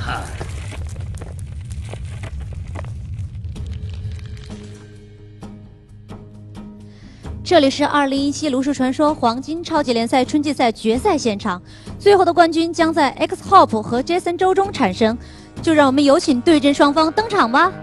这里是2017炉石传说黄金超级联赛春季赛决赛现场，最后的冠军将在 X Hope 和 Jason 周中产生，就让我们有请对阵双方登场吧。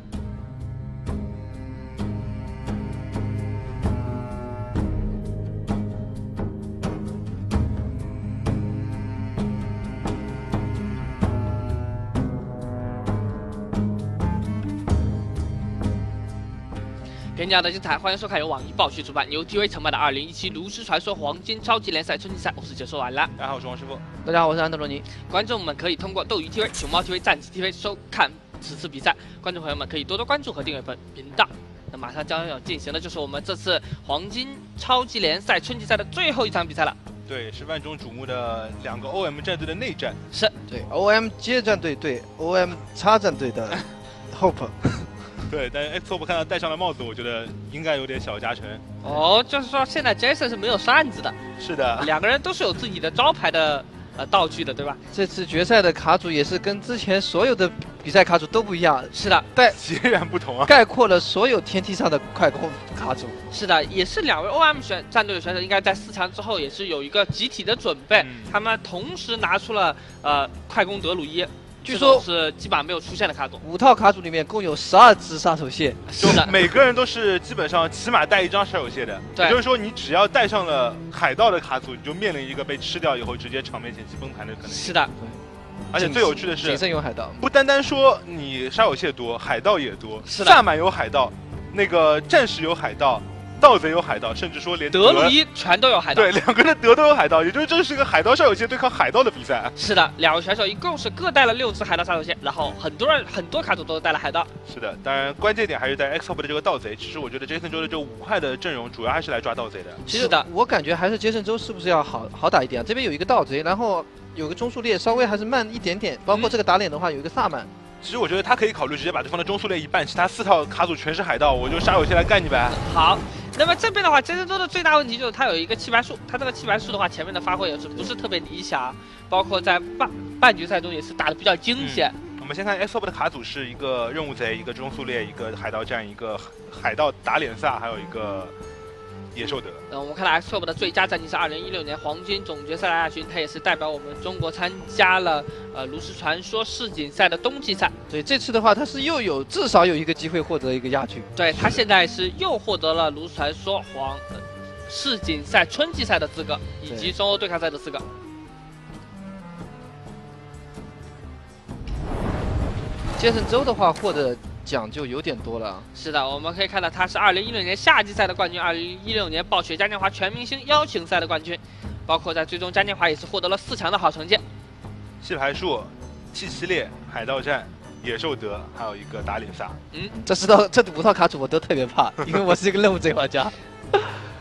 更加的精彩，欢迎收看由网易暴雪主办、由 TV 承办的2017炉石传说黄金超级联赛春季赛。我是解说完了。 大家好，我是王师傅。 大家好，我是安德罗尼。 观众们可以通过斗鱼 TV、熊猫 TV、战旗 TV 收看此次比赛。观众朋友们可以多多关注和订阅本频道。那马上将要进行的就是我们这次黄金超级联赛春季赛的最后一场比赛了。 对，是万众瞩目的2个 OM 战队的内战。 是， 对 OM 接战队对 OM 叉战队的 Hope。 对，但是 X Hope 看到戴上了帽子，我觉得应该有点小加成。 哦，就是说现在 Jason 是没有扇子的。 是的， 两个人都是有自己的招牌的道具的，对吧？ 这次决赛的卡组也是跟之前所有的比赛卡组都不一样。 是的， 截然不同啊！ 概括了所有天梯上的快攻卡组。 是的，也是2位 OM 战队的选手，应该在4强之后也是有一个集体的准备。他们同时拿出了快攻德鲁伊。据说是基本上没有出现的卡组 ，5套卡组里面共有12支杀手蟹， 就每个人都是基本上起码带1张杀手蟹的。也就是说，你只要带上了海盗的卡组，你就面临一个被吃掉以后直接场面前期崩盘的可能性。 是的， 而且最有趣的是， 仅剩有海盗， 不单单说你杀手蟹多，海盗也多，萨满有海盗，那个战士有海盗。盗贼有海盗，甚至说连德鲁伊全都有海盗。 对，2个人的德都有海盗，也就是这是个海盗杀手蟹对抗海盗的比赛。 是的，2位选手一共是各带了6只海盗杀手蟹，然后很多卡组都带了海盗。 是的，当然关键点还是在 X Hope 的这个盗贼。其实我觉得 Jason 周的这5块的阵容主要还是来抓盗贼的。 其实我感觉还是杰森周是不是要好打一点啊？这边有一个盗贼，然后有个中速猎，稍微还是慢一点点。包括这个打脸的话，有一个萨满。 其实我觉得他可以考虑直接把对方的中速猎一半，其他4套卡组全是海盗，我就杀手蟹来干你呗。 好，那么这边的话，杰森周的最大问题就是他有一个弃白术，他这个弃白术的话，前面的发挥也是不是特别理想，包括在半决赛中也是打得比较惊险。 我们先看 X Hope 的卡组是一个任务贼，一个中速猎，一个海盗战，一个海盗打脸萨，还有一个野兽德。 我们看到 X Hope 的最佳战绩是2016年黄金总决赛亚军，他也是代表我们中国参加了炉石传说世锦赛的冬季赛。 对，这次的话他是至少有一个机会获得一个亚军。 对，他现在是又获得了炉石传说世锦赛春季赛的资格，以及中欧对抗赛的资格。 杰森周的话获得奖就有点多了。 是的，我们可以看到他是2016年夏季赛的冠军，2016年暴雪嘉年华全明星邀请赛的冠军，包括在最终嘉年华也是获得了4强的好成绩。 弃牌术、气息猎、海盗战、野兽德，还有一个打脸萨。 这5套卡组我都特别怕，因为我是一个任务贼玩家。 那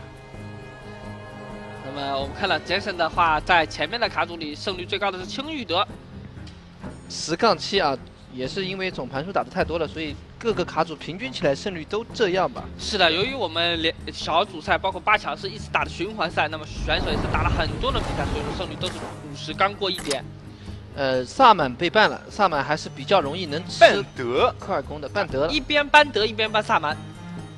么我们看到杰森的话，在前面的卡组里胜率最高的是青玉德 ，10-7啊。也是因为总盘数打的太多了，所以各个卡组平均起来胜率都这样吧。 是的，由于我们小组赛包括8强是一直打的循环赛，那么选手也是打了很多轮比赛，所以说胜率都是50刚过1点。 萨满被ban了，萨满还是比较容易能吃半德快攻的，半德一边班德一边班萨满。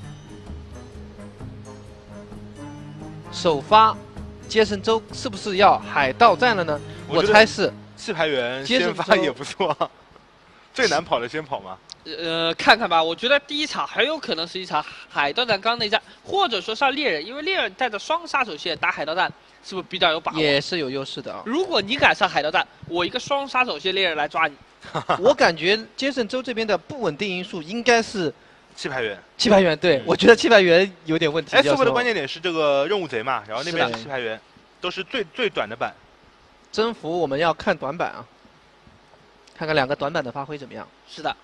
首发杰森周是不是要海盗战了呢？我猜是。 弃牌员先发也不错。最难跑的先跑吗？ 看看吧，我觉得第一场很有可能是一场海盗战刚内战，或者说上猎人，因为猎人带着双杀手蟹打海盗战，是不是比较有把握？ 也是有优势的啊。 如果你敢上海盗战，我一个双杀手蟹猎人来抓你。 我感觉杰森周这边的不稳定因素应该是弃牌员。 弃牌员，对，我觉得弃牌员有点问题。 X Hope 的关键点是这个任务贼嘛，然后那边是弃牌员，都是最短的板。 征服我们要看短板啊。看看2个短板的发挥怎么样？ 是的。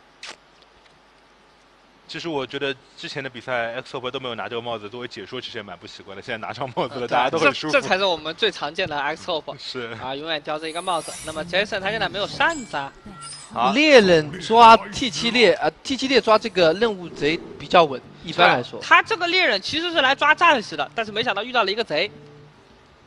其实我觉得之前的比赛 X Hope 都没有拿这个帽子作为解说，其实也蛮不习惯的。现在拿上帽子了，大家都很舒服。 这才是我们最常见的 X Hope。 是啊，永远叼着一个帽子。那么 Jason 他现在没有扇子啊。 猎人抓 T7猎，T7猎抓这个任务贼比较稳，一般来说。 他这个猎人其实是来抓战士的，但是没想到遇到了一个贼。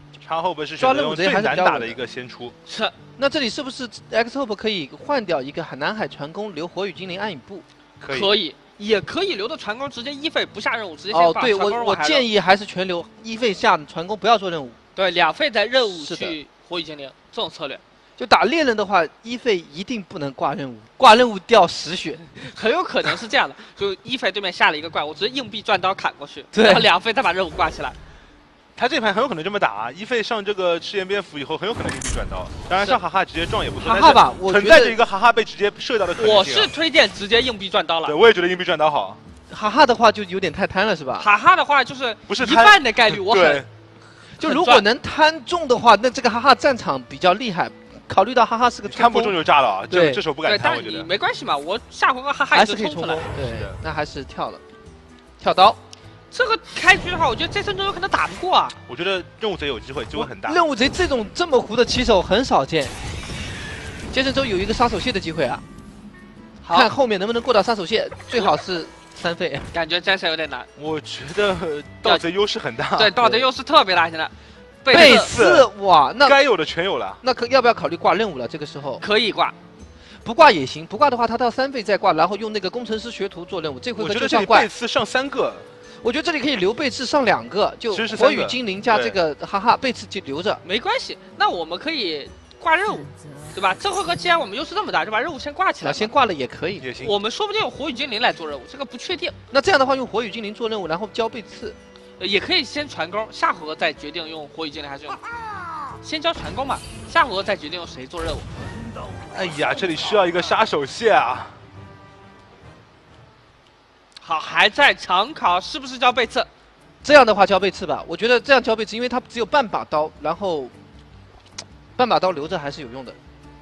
插后边是选择用最难打的一个先出。 是。 那这里是不是 X Hope 可以换掉一个南海传攻，留火雨精灵暗影步？ 可以，也可以留的传攻直接1费不下任务，直接先哦，对我建议还是全留1费下传攻，不要做任务。 对，2费在任务去火雨精灵这种策略。 就打猎人的话，1费一定不能挂任务，挂任务掉10血， 很有可能是这样的。就1费对面下了一个怪物，直接硬币转刀砍过去， 对， 然后2费再把任务挂起来。 他这盘很有可能这么打啊！1费上这个赤焰蝙蝠以后，很有可能硬币转刀。当然上哈哈直接撞也不错， 哈哈吧，我存在着一个哈哈被直接射到的可能性。 我是推荐直接硬币转刀了。 对，我也觉得硬币转刀好。 哈哈的话就有点太贪了，是吧？ 哈哈的话就是不是 1半的概率，我很就如果能贪中的话，那这个哈哈战场比较厉害。考虑到哈哈是个看不中就炸了啊！ 对， 这手不敢贪，我觉得。 没关系嘛，我下回跟哈哈还是可以冲出来。 对，那还是跳了，跳刀。 这个开局的话，我觉得这阵中有可能打不过啊。 我觉得任务贼有机会，机会很大。 任务贼这么糊的棋手很少见。杰森州有一个杀手蟹的机会啊，看后面能不能过到杀手蟹，最好是3费。 感觉杰森有点难。 我觉得盗贼优势很大。 对，盗贼优势特别大，现在。 贝刺哇，那该有的全有了。 那要不要考虑挂任务了？这个时候可以挂。 不挂也行，不挂的话，他到3费再挂，然后用那个工程师学徒做任务。这回合就上怪。 贝刺上3个。 我觉得这里可以留贝刺上2个，就火雨精灵加这个哈哈，贝刺就留着， 没关系。那我们可以挂任务，对吧？这回合既然我们优势这么大，就把任务先挂起来。 先挂了也可以， 也行。 我们说不定用火雨精灵来做任务，这个不确定。 那这样的话，用火雨精灵做任务，然后交贝刺， 也可以先传钩，下回合再决定用火雨精灵还是用。先交传攻嘛，下回合再决定用谁做任务。 哎呀，这里需要一个杀手蟹啊！ 好，还在常考，是不是交贝刺？ 这样的话交贝刺吧，我觉得这样交贝刺，因为它只有半把刀，然后半把刀留着还是有用的。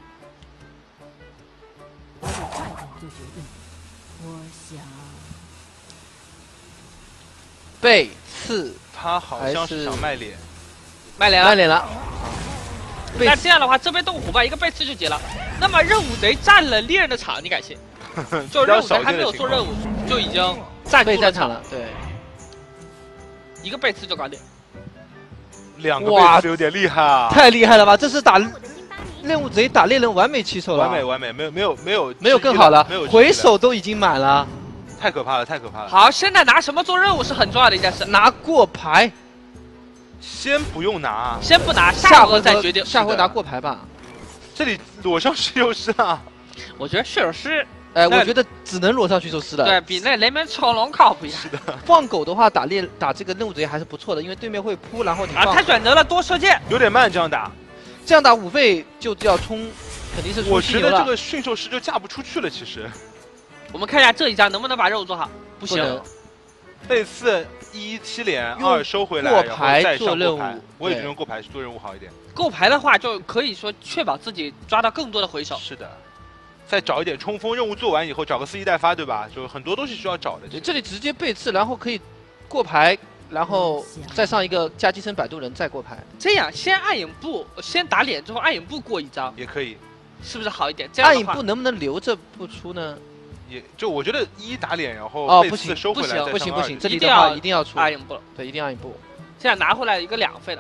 贝刺， 他好像是想卖脸， 卖脸了， 卖脸了。 那这样的话，这边动虎吧，一个贝刺就结了。那么任务贼占了猎人的场，你敢信？就任务贼还没有做任务，就已经占住了场了。对， 一个贝刺就搞定。 2个贝刺有点厉害啊！ 太厉害了吧！这是打任务贼打猎人完美棋手了。 完美，没有更好了，回手都已经满了。 太可怕了，太可怕了！ 好，现在拿什么做任务是很重要的一件事。 拿过牌。 先不用拿， 先不拿，下回合再决定。 下回拿过牌吧。 这里裸上血肉师啊！ 我觉得血肉师， 我觉得只能裸上血肉师了。 对比那雷门丑龙靠谱一点。 是的。 放狗的话，打这个任务贼还是不错的，因为对面会扑，然后你他选择了多射箭， 有点慢，这样打 5费就要冲，肯定是冲犀牛了。 我觉得这个驯兽师就嫁不出去了，其实。 我们看一下这一张能不能把任务做好，不行。 类似117连2收回来，过牌做任务， 我也觉得用过牌做任务好一点。 过牌的话，就可以说确保自己抓到更多的回手。 是的，再找一点冲锋任务做完以后，找个4-1代发，对吧？就很多东西需要找的。 这里直接背刺，然后可以过牌，然后再上一个加基层摆渡人，再过牌。 这样先暗影步，先打脸之后暗影步过一招也可以， 是不是好一点？这样暗影步能不能留着不出呢？ 也就我觉得1打脸，然后被刺收回来， 不行，这里的话一定要出暗影步， 对，一定暗影步。 现在拿回来一个2费的，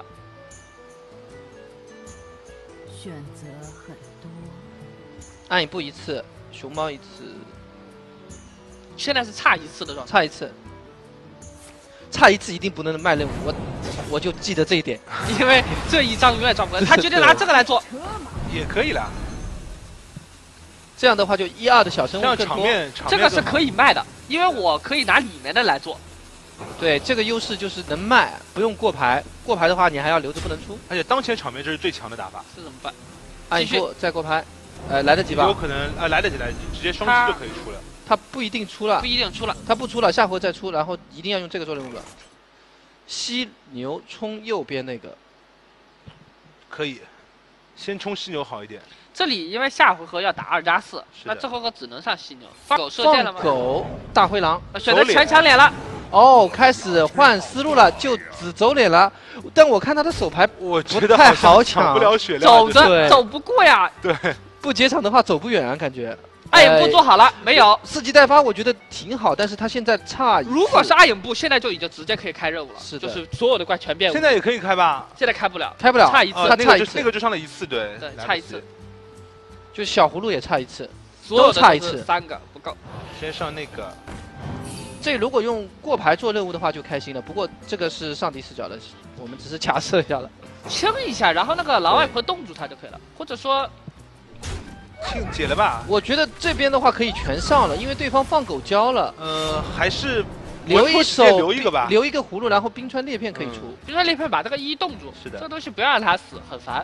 选择很多。 暗影步1次，熊猫1次， 现在是差1次的状态， 差1次，差1次一定不能卖任务，我就记得这一点， 因为这一张永远抓不完，他决定拿这个来做， 也可以啦。 这样的话就1-2的小生物更多， 场面这个是可以卖的，因为我可以拿里面的来做。 对，这个优势就是能卖，不用过牌。过牌的话，你还要留着不能出。 而且当前场面这是最强的打法。 这怎么办？ 暗影步再过牌，来得及吧？ 有可能来得及，直接双击就可以出了。 他不一定出了， 不一定出了， 他不出了，下回再出，然后一定要用这个做任务了。犀牛冲右边那个， 可以，先冲犀牛好一点。 这里因为下回合要打2+4，那这回合只能上犀牛。放狗射箭了吗？ 放狗大灰狼， 选择全抢脸了。 哦，开始换思路了，就只走脸了。但我看他的手牌我不太好抢不了血量， 走不过呀。 对， 不结场的话走不远啊，感觉。 阿影部做好了没有？ 伺机待发，我觉得挺好，但是他现在差。 如果是阿影部，现在就已经直接可以开任务了， 是的， 就是所有的怪全变。 现在也可以开吧？ 现在开不了， 开不了， 差一次， 他差一次， 那个就上了一次，对， 差一次。 就小葫芦也差一次， 所有的差一次 ，3个不够。 先上那个。 这如果用过牌做任务的话就开心了，不过这个是上帝视角的，我们只是假设一下了。 清一下，然后那个狼外婆冻住他就可以了，或者说解了吧？ 我觉得这边的话可以全上了，因为对方放狗胶了。 还是留一手， 留一个吧， 留一个葫芦，然后冰川裂片可以出。 冰川裂片把这个1冻住， 是的， 这个东西不要让他死，很烦。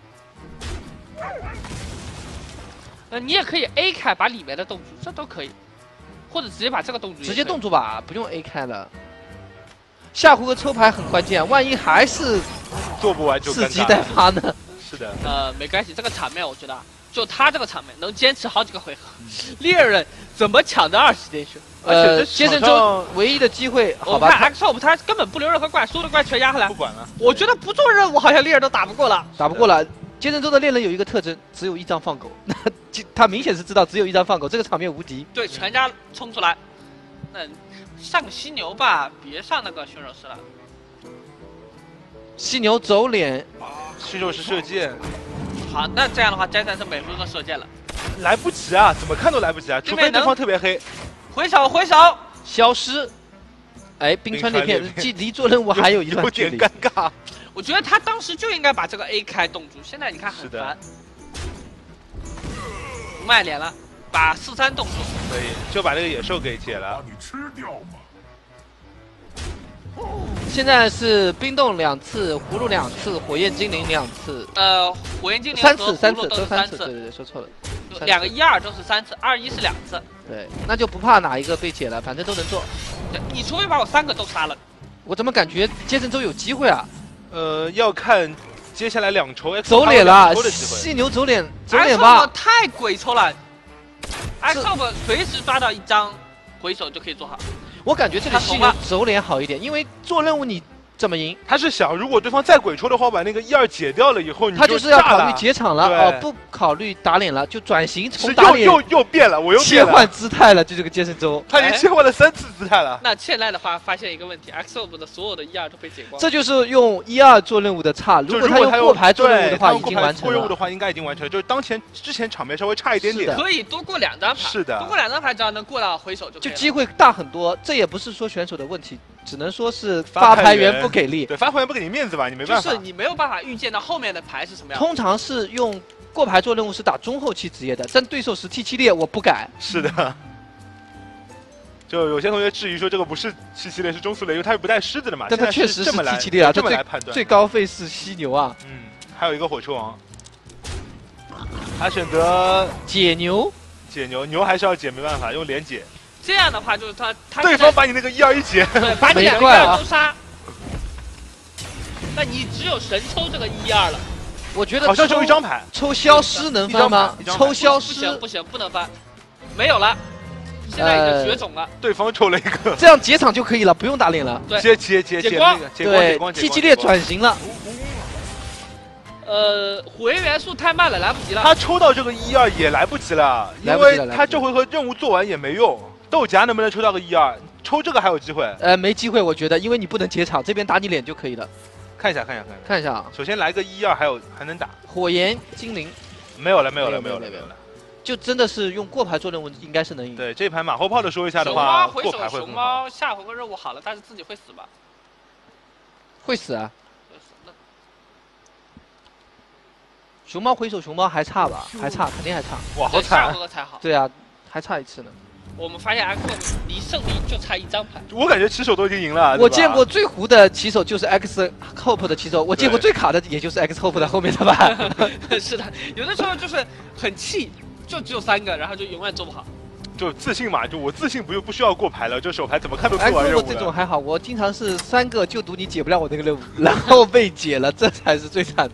你也可以 A 开把里面的冻住，这都可以，或者直接把这个冻住。 直接冻住吧，不用 A 开了。下胡和抽牌很关键，万一还是做不完就伺机待发呢？ 是的。 没关系，这个场面我觉得，就他这个场面能坚持好几个回合，猎人怎么抢着20连胜？ 接着周唯一的机会，好吧。 我看 X-Hope 他根本不留任何怪，所有的怪全压下来。 不管了。 我觉得不做任务，好像猎人都打不过了。 打不过了。接着周的猎人有一个特征，只有1张放狗，那他明显是知道只有1张放狗，这个场面无敌。 对，全家冲出来。那上个犀牛吧，别上那个驯兽师了。 犀牛走脸， 驯兽师射箭。 好，那这样的话，詹森是每回合射箭了。 来不及啊，怎么看都来不及啊，除非对方特别黑。 回手， 消失。哎，冰川裂片，离做任务还有一段距离， 有点尴尬。 我觉得他当时就应该把这个 A 开冻住，现在你看很烦。不卖脸了，把43冻住。 可以，就把这个野兽给解了。 你吃掉吗？ 现在是冰冻2次，葫芦2次，火焰精灵2次。 火焰精灵 3次， 都是 3次，对，说错了。 2个1-2都是3次，2-1是2次。 对，那就不怕哪一个被解了，反正都能做。 你除非把我3个都杀了。 我怎么感觉接神州有机会啊？ 要看接下来2抽走脸了，犀牛走脸吧。 太鬼抽了 ，X-Hope 随时抓到1张回手就可以做好。 我感觉这里犀牛走脸好一点，因为做任务你怎么赢？ 他是想，如果对方再鬼抽的话，把那个1-2解掉了以后， 他就是要考虑解场了，不考虑打脸了，就转型从打脸又变了，我又切换姿态了，就这个接神州， 他已经切换了3次姿态了。 那现在的话，发现一个问题 ，X-Hope 的所有的1-2都被解光。 这就是用1-2做任务的差，如果他用过牌做任务的话，已经完成了。 过任务的话，应该已经完成了，就是之前场面稍微差一点点， 可以多过2张牌。 是的， 多过2张牌，只要能过到回手就机会大很多。这也不是说选手的问题，只能说是发牌员不给力。 对，发牌员不给你面子吧，你没办法。 就是你没有办法预见到后面的牌是什么样。 通常是用过牌做任务是打中后期职业的，但对手17列我不改。 是的。就有些同学质疑说这个不是17列是中速列，因为他是不带狮子的嘛。 但他确实是17列啊， 这么来判断。 最高费是犀牛啊。 还有一个火车王。他选择解牛。 牛还是要解，没办法用连解。 这样的话就是他对方把你那个1-2解， 对，把你2个1-2都杀。那你只有神抽这个1-2了。 我觉得好像就1张牌， 抽消失能翻吗？抽消失不行，不能翻，没有了，现在已经绝种了。 对方抽了一个， 这样解场就可以了，不用打脸了。 对， 解光， 对，T7列转型了。 火焰元素太慢了，来不及了。 他抽到这个1-2也来不及了，因为他这回合任务做完也没用。豆荚能不能抽到个1-2？抽这个还有机会？ 没机会，我觉得，因为你不能解场，这边打你脸就可以了。看一下啊！ 首先来个1-2，还能打。 火焰精灵没有了。 就真的是用过牌做任务，应该是能赢。 对，这盘马后炮的说一下的话， 过牌会熊猫下回合任务好了，但是自己会死吧？ 会死啊！熊猫回手，熊猫还差吧？还差，肯定还差。 哇，好惨！ 下回合才好。 对啊，还差1次呢。 我们发现 X-Hope 离胜利就差1张牌。 我感觉棋手都已经赢了。 我见过最糊的棋手就是 X-Hope 的棋手，我见过最卡的也就是 X-Hope 的后面的吧。 是的，有的时候就是很气，就只有3个，然后就永远做不好。 就自信嘛，就我自信不需要过牌了，这手牌怎么看都做完任务了。 这种还好，我经常是3个就赌你解不了我那个任务，然后被解了，这才是最惨的。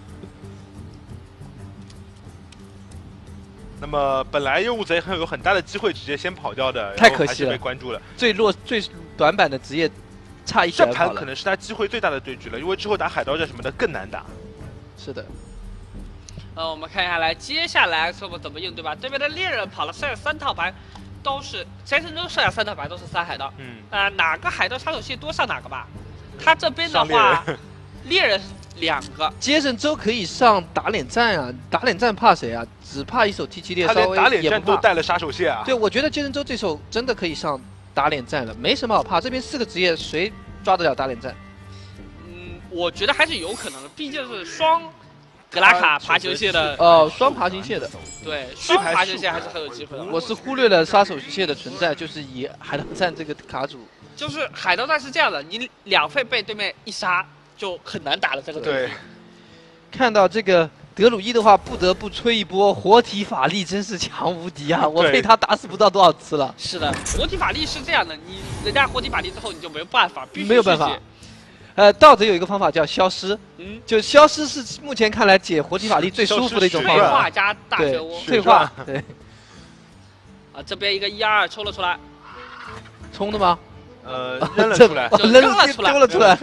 那么本来任务贼很有很大的机会直接先跑掉的， 太可惜了， 被关注了。 最短板的职业差1 这盘可能是他机会最大的对局了，因为之后打海盗战什么的更难打。 是的。 我们看下来，接下来说怎么应对吧？这边的猎人跑了剩下3套牌，都是杰森州剩下3套牌都是3海盗。哪个海盗杀手线多上哪个吧？他这边的话，猎人是2个。 杰森州可以上打脸战啊，打脸战怕谁啊？只怕一手 T7猎， 他连打脸战都带了杀手线啊。 对，我觉得杰森州这手真的可以上打脸战了，没什么好怕。这边4个职业谁抓得了打脸战？ 我觉得还是有可能的，毕竟是双格拉卡爬球蟹的。 双爬行蟹的。对， 双爬球蟹还是很有机会的。 我是忽略了杀手蟹的存在，就是以海盗战这个卡组。 就是海盗战是这样的，你2费被对面一杀，就很难打了这个。 对。 看到这个德鲁伊的话，不得不吹一波活体法力，真是强无敌啊！我被他打死不知道多少次了。 是的，活体法力是这样的，人家活体法力之后，你就没有办法，必须没有办法。盗贼有一个方法叫消失，就消失是目前看来解活体法力最舒服的一种方法。 退化加大漩涡。 退化，对。 这边一个122抽了出来。 冲的吗？ 扔了出来， 扔了出来。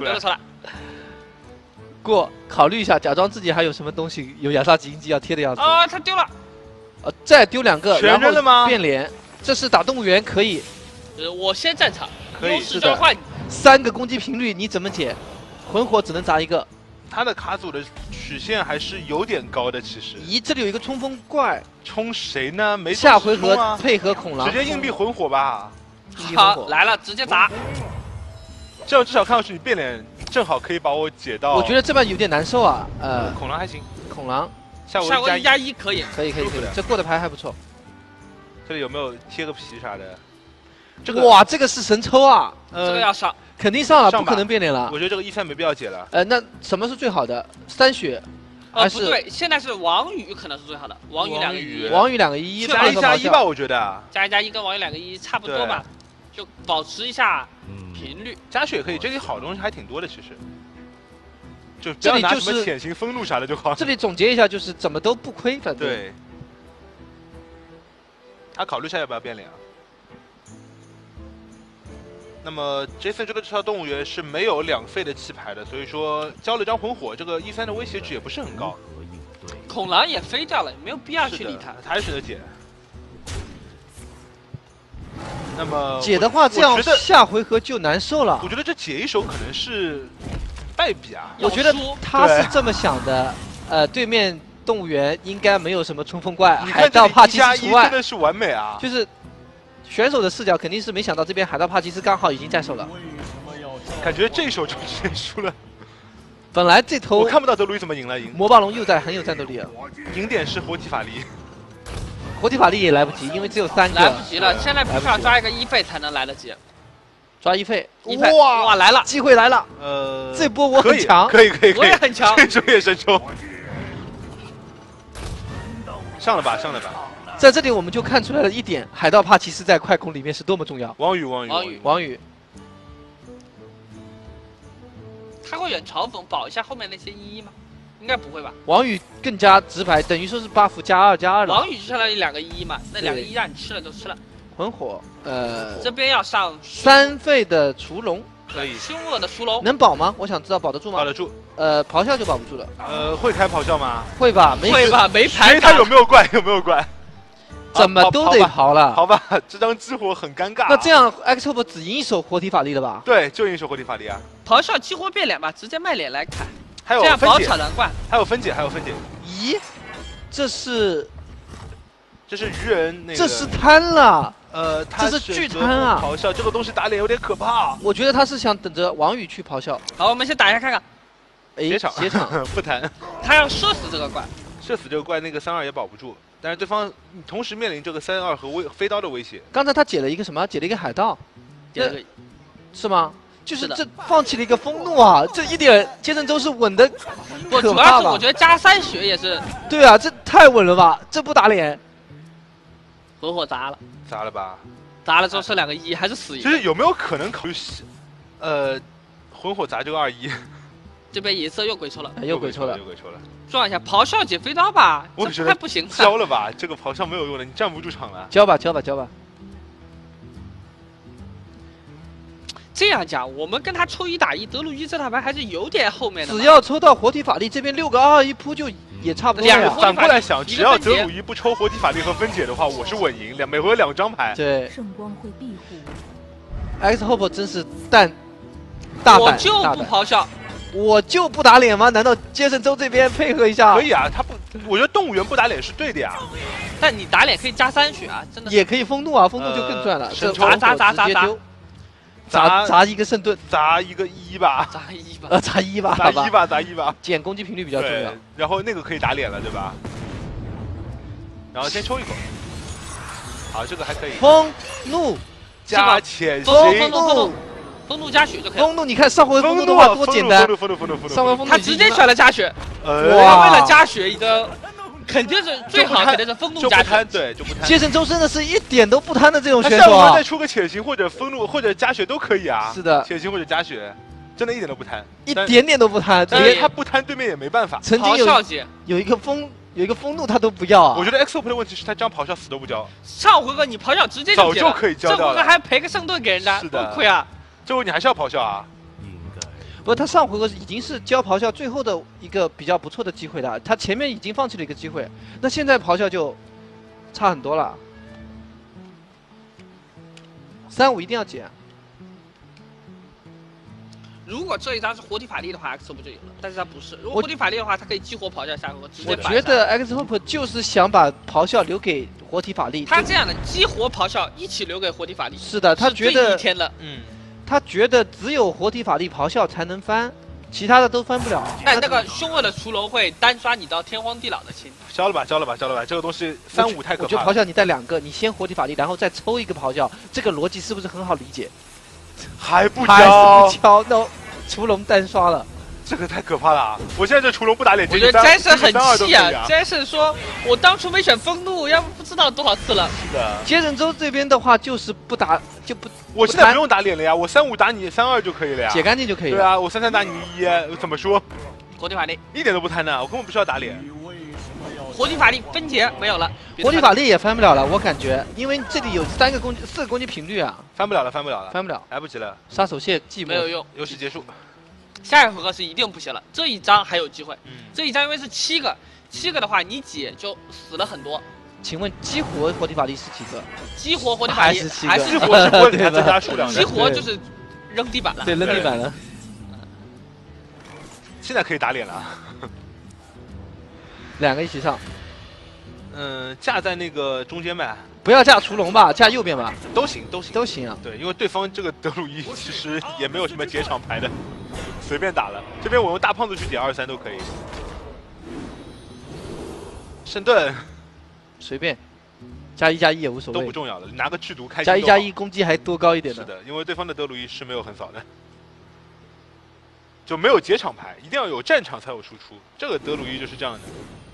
过，考虑一下，假装自己还有什么东西有亚萨吉印记要贴的样子。 他丢了。 再丢2个， 全扔了吗？ 变脸，这是打动物园可以。 我先战场， 可以是的。 3个攻击频率你怎么解？魂火只能砸1个。 他的卡组的曲线还是有点高的，其实。 咦，这里有一个冲锋怪， 冲谁呢？没下回合配合恐狼， 直接硬币魂火吧。 好，来了，直接砸。 这样至少看上去你变脸正好可以把我解到。 我觉得这边有点难受啊。 恐狼还行， 恐狼下回加1可以， 可以，这过的牌还不错。 这里有没有贴个皮啥的？ 哇，这个是神抽啊！ 这个要上， 肯定上了，不可能变脸了。 我觉得这个1-3没必要解了。 那什么是最好的？3血？ 不对，现在是王宇可能是最好的。王宇2个1， 王宇2个1， 加1加1吧，我觉得。 加1加1跟王宇2个1差不多吧，就保持一下频率。 加血可以，这里好东西还挺多的，其实。就不要拿什么潜行封路啥的就好。 这里总结一下，就是怎么都不亏，反正。 对。他考虑一下要不要变脸啊？那么 Jason 这个这套动物园是没有2费的弃牌的，所以说交了张魂火，这个1-3的威胁值也不是很高。 恐狼也飞掉了，没有必要去理他， 他还选择解。那么解的话，这样下回合就难受了。 我觉得这解一手可能是败笔啊。 我觉得他是这么想的，对面动物园应该没有什么冲锋怪，海盗帕基斯除外， 真的是完美啊！ 就是。选手的视角肯定是没想到这边海盗帕基斯刚好已经在手了， 感觉这一手就直接输了。 本来这头我看不到德鲁伊怎么赢了， 魔霸龙又在很有战斗力啊。 赢点是活体法力， 活体法力也来不及，因为只有3个。 来不及了，现在必须要抓一个1费才能来得及。 抓1费， 哇来了， 机会来了。这波我很强， 可以， 我也很强， 这手也神抽。上了吧。 在这里我们就看出来了一点，海盗帕奇斯在快攻里面是多么重要。 王宇， 他会远嘲讽保一下后面那些1吗？应该不会吧。 王宇更加直白，等于说是 buff +2+2了。 王宇就相当于2个1嘛，那2个1让你吃了就吃了。 魂火， 这边要上 3费的除龙， 可以。 凶恶的殊龙能保吗？我想知道保得住吗？ 保得住。 咆哮就保不住了。 会开咆哮吗？ 会吧， 没牌。 他有没有怪？ 怎么都得刨了。 好吧，这张激活很尴尬。 那这样 Xtop 只赢1手活体法力了吧？ 对，就赢1手活体法力啊。 咆哮激活变脸吧，直接卖脸来砍。 还有这样保挑难怪。 还有分解。 咦，这是鱼人那个。 这是贪了。 这是巨贪啊！ 咆哮这个东西打脸有点可怕。 我觉得他是想等着王宇去咆哮。 好，我们先打一下看看。 斜场不谈。 他要射死这个怪。 射死这个怪，那个3-2也保不住。但是对方同时面临这个3-2和飞刀的威胁。 刚才他解了一个什么？解了一个海盗，是吗？就是这放弃了一个风怒啊！这一点杰森州是稳的， 不，主要是我觉得加3血也是。 对啊，这太稳了吧！这不打脸， 魂火砸了吧？ 砸了之后剩2个1，还是死一个。 其实有没有可能考虑魂火砸这个2-1？ 这边颜色又鬼抽了， 又鬼抽了。 撞一下咆哮解飞刀吧， 我觉得还不行， 交了吧，这个咆哮没有用的，你站不住场了。 交吧。 这样讲，我们跟他抽1打1，德鲁伊这套牌还是有点后面的。 只要抽到活体法力，这边6个2-2-1扑就也差不多两个呀。 反过来想， 一个只要分解德鲁伊不抽活体法力和分解的话，我是稳赢，每回2张牌。 对圣光会庇护我。 ，X Hope 真是大胆， 我就大胆不咆哮， 我就不打脸吗？难道杰森州这边配合一下？ 可以啊，他不，我觉得动物园不打脸是对的呀。 但你打脸可以加3血啊，真的。 也可以风怒啊，风怒就更赚了。这神抽砸一个圣盾， 砸一个1吧， 砸1吧， 砸1吧， 砸1吧，砸1吧， 减攻击频率比较重要对。然后那个可以打脸了，对吧？然后先抽一口，好，这个还可以。 风怒加潜行， 风怒加血就可以了。 风怒，你看上回风怒的怒话多简单， 风怒， 上回风怒他直接选了加血，他哇为了加血，已经肯定是最好，肯定是风怒加血。 对，就不贪。 杰森州真的是一点都不贪的这种他选手啊下回再！出个潜行或者风怒或者加血都可以啊。 是的潜行或者加血，真的一点都不贪， 一点点都不贪， 但是他不贪，对面也没办法。 曾经咆哮姐， 有一个风怒他都不要啊！ 我觉得 X Hope 的问题是他这样咆哮死都不交， 上回合你咆哮直接早就就解了， 可以交掉了。 这回合还赔个圣盾给人家， 是的多亏啊！ 这回你还是要咆哮啊？ 不过他上回合已经是交咆哮最后的一个比较不错的机会了，他前面已经放弃了一个机会，那现在咆哮就差很多了。3-5一定要减。 如果这一张是活体法力的话，X Hope 就有了，但是他不是。如果活体法力的话，他可以激活咆哮下回合直接我反杀。 觉得 X Hope 就是想把咆哮留给活体法力。 他这样的激活咆哮一起留给活体法力。 是的，他觉得一天了， 他觉得只有活体法力咆哮才能翻，其他的都翻不了。 但那个凶恶的屠龙会单刷你到天荒地老的亲。 交了吧，这个东西3-5太可怕了。 我觉得咆哮你带2个，你先活体法力，然后再抽一个咆哮，这个逻辑是不是很好理解？ 还不还是交不，交，那屠龙单刷了。 这个太可怕了啊！我现在这屠龙不打脸， 我觉得詹森很气啊！ 啊詹森说：“我当初没选风怒，要不知道多少次了。” 是的， 杰森州这边的话就是不打就不， 我现在不用打脸了呀，我3-5打你3-2就可以了呀。 解干净就可以了。 对啊，我3-3打你1-1，怎么说？ 活体法力， 一点都不贪的，我根本不需要打脸。 活体法力分解没有了， 活体法力也翻不了了，我感觉，因为这里有4个攻击频率啊， 翻不了了， 翻不了。 来不及了， 杀手蟹寂寞没有用， 游戏结束。 下一回合是一定不行了。这一张还有机会，这一张因为是7个的话，你解就死了很多。 请问激活活体法力是几个？ 激活活体法力还是激活是不会增加数量的， 激活就是扔地板了。 对，扔地板了。 现在可以打脸了。 2个一起上。 架在那个中间呗。 不要架屠龙吧，架右边吧。 都行啊。对，因为对方这个德鲁伊其实也没有什么解场牌的，随便打了。这边我用大胖子去点2-3都可以。圣盾， 随便。+1+1也无所谓。 都不重要的，拿个剧毒开心。 +1+1攻击还多高一点的。 是的，因为对方的德鲁伊是没有横扫的。 就没有解场牌，一定要有战场才有输出。这个德鲁伊就是这样的，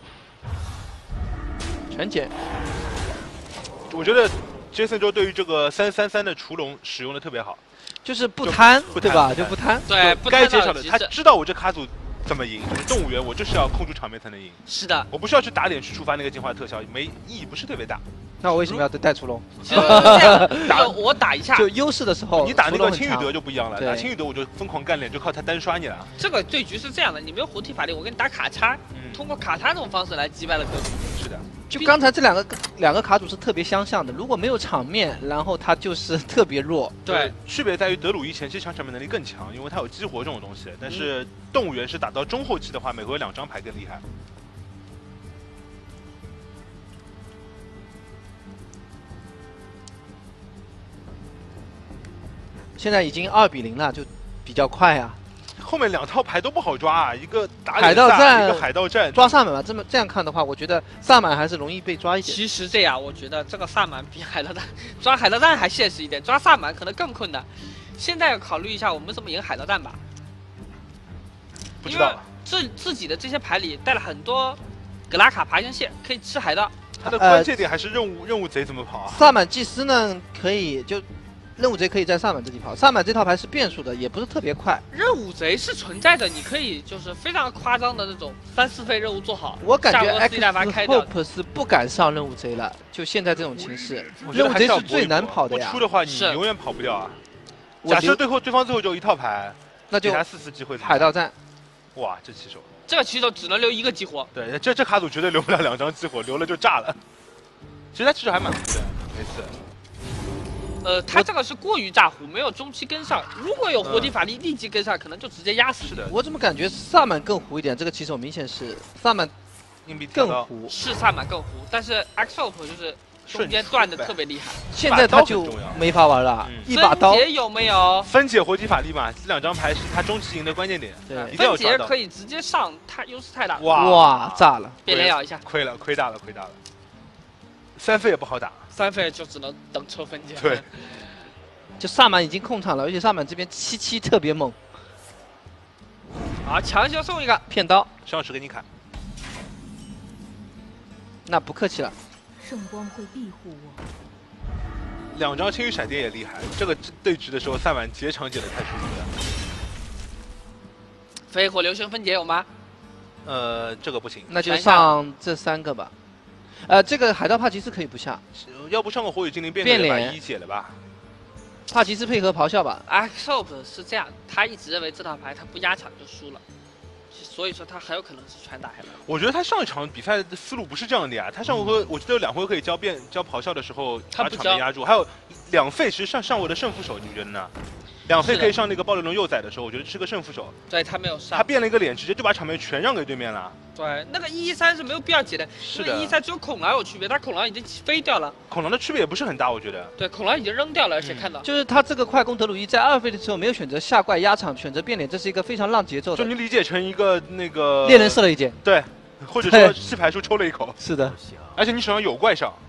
全解。 我觉得杰森州对于这个3-3-3的除龙使用的特别好， 就是不贪，对吧？就不贪。 对， 该解场的他知道我这卡组怎么赢，就是动物园我就是要控住场面才能赢。 是的， 我不需要去打脸去触发那个进化特效，没意义，不是特别大。 那我为什么要带除龙？ 其实是这样，就我打一下， 就优势的时候， 你打那个青羽德就不一样了，打青羽德我就疯狂干脸，就靠他单刷你了。 这个对局是这样的，你没有活体法力，我给你打卡叉，通过卡叉这种方式来击败了客组。 是的， 就刚才这两个卡组是特别相像的，如果没有场面，然后他就是特别弱。 对， 区别在于德鲁伊前期抢场面能力更强，因为他有激活这种东西，但是动物园是打到中后期的话，每回2张牌更厉害。 现在已经2比0了，就比较快啊。 后面2套牌都不好抓啊，一个打海盗战， 一个海盗战， 抓萨满吧。这样看的话，我觉得萨满还是容易被抓一点。 其实这样，我觉得这个萨满比海盗战抓海盗战还现实一点，抓萨满可能更困难。现在考虑一下，我们怎么赢海盗战吧？ 不知道。 自己的这些牌里带了很多格拉卡爬行蟹，可以吃海盗。 它的关键点还是任务贼怎么跑啊？ 萨满祭司呢，可以就。 任务贼可以在萨满这里跑，萨满这套牌是变数的，也不是特别快。 任务贼是存在着，你可以就是非常夸张的那种3、4费任务做好。 我感觉 X Hope 是不敢上任务贼了，就现在这种情势，任务贼是最难跑的呀。 不出的话，你永远跑不掉啊。假设对方最后就1套牌， 那就给他4次机会。 海盗战， 哇，这起手。 这个骑手只能留一个激活。 对，这卡组绝对留不了2张激活，留了就炸了。其实他骑手还蛮糊的，每次。 他这个是过于炸糊，没有中期跟上。如果有活体法力立即跟上，可能就直接压死。 是的， 我怎么感觉萨满更糊一点？这个骑手明显是萨满硬币更糊， 是萨满更糊，但是 X-Hope 就是中间断的特别厉害。 现在他就没法玩了，一把刀。 分解有没有？ 分解活体法力嘛，这2张牌是他中期赢的关键点。 对， 一定要分解可以直接上，他优势太大。 哇，炸了！ 变脸咬一下， 亏了，亏大了。3费也不好打 ，3费就只能等抽分解。 对。 就萨满已经控场了，而且萨满这边77特别猛。 好，强行送一个骗刀， 上池给你砍。 那不客气了。 圣光会庇护我。 2张青羽闪电也厉害，这个对局的时候萨满解场解的太舒服了。 飞火流星分解有吗？ 这个不行， 那就上这3个吧。这个海盗帕吉斯可以不下， 要不上个火雨精灵变脸把1解了吧？ 帕吉斯配合咆哮吧。 X-Hope 是这样，他一直认为这套牌他不压场就输了，所以说他很有可能是全打下来。 我觉得他上一场比赛的思路不是这样的呀，他上回合我记得有2回合可以交咆哮的时候把场面压住，还有2费其实上我的胜负手，你觉得呢？2费可以上那个暴力龙幼崽的时候，我觉得是个胜负手。 对他没有上， 他变了一个脸，直接就把场面全让给对面了。 对，那个113是没有必要解的， 是的， 因为113只有恐狼有区别，但恐狼已经飞掉了。 恐狼的区别也不是很大，我觉得。 对，恐狼已经扔掉了，而且看到就是他这个快攻德鲁伊在2费的时候没有选择下怪压场，选择变脸，这是一个非常浪节奏的。 就你理解成一个那个猎人射了一箭， 对，或者说弃牌书抽了一口。 是的， 而且你手上有怪上。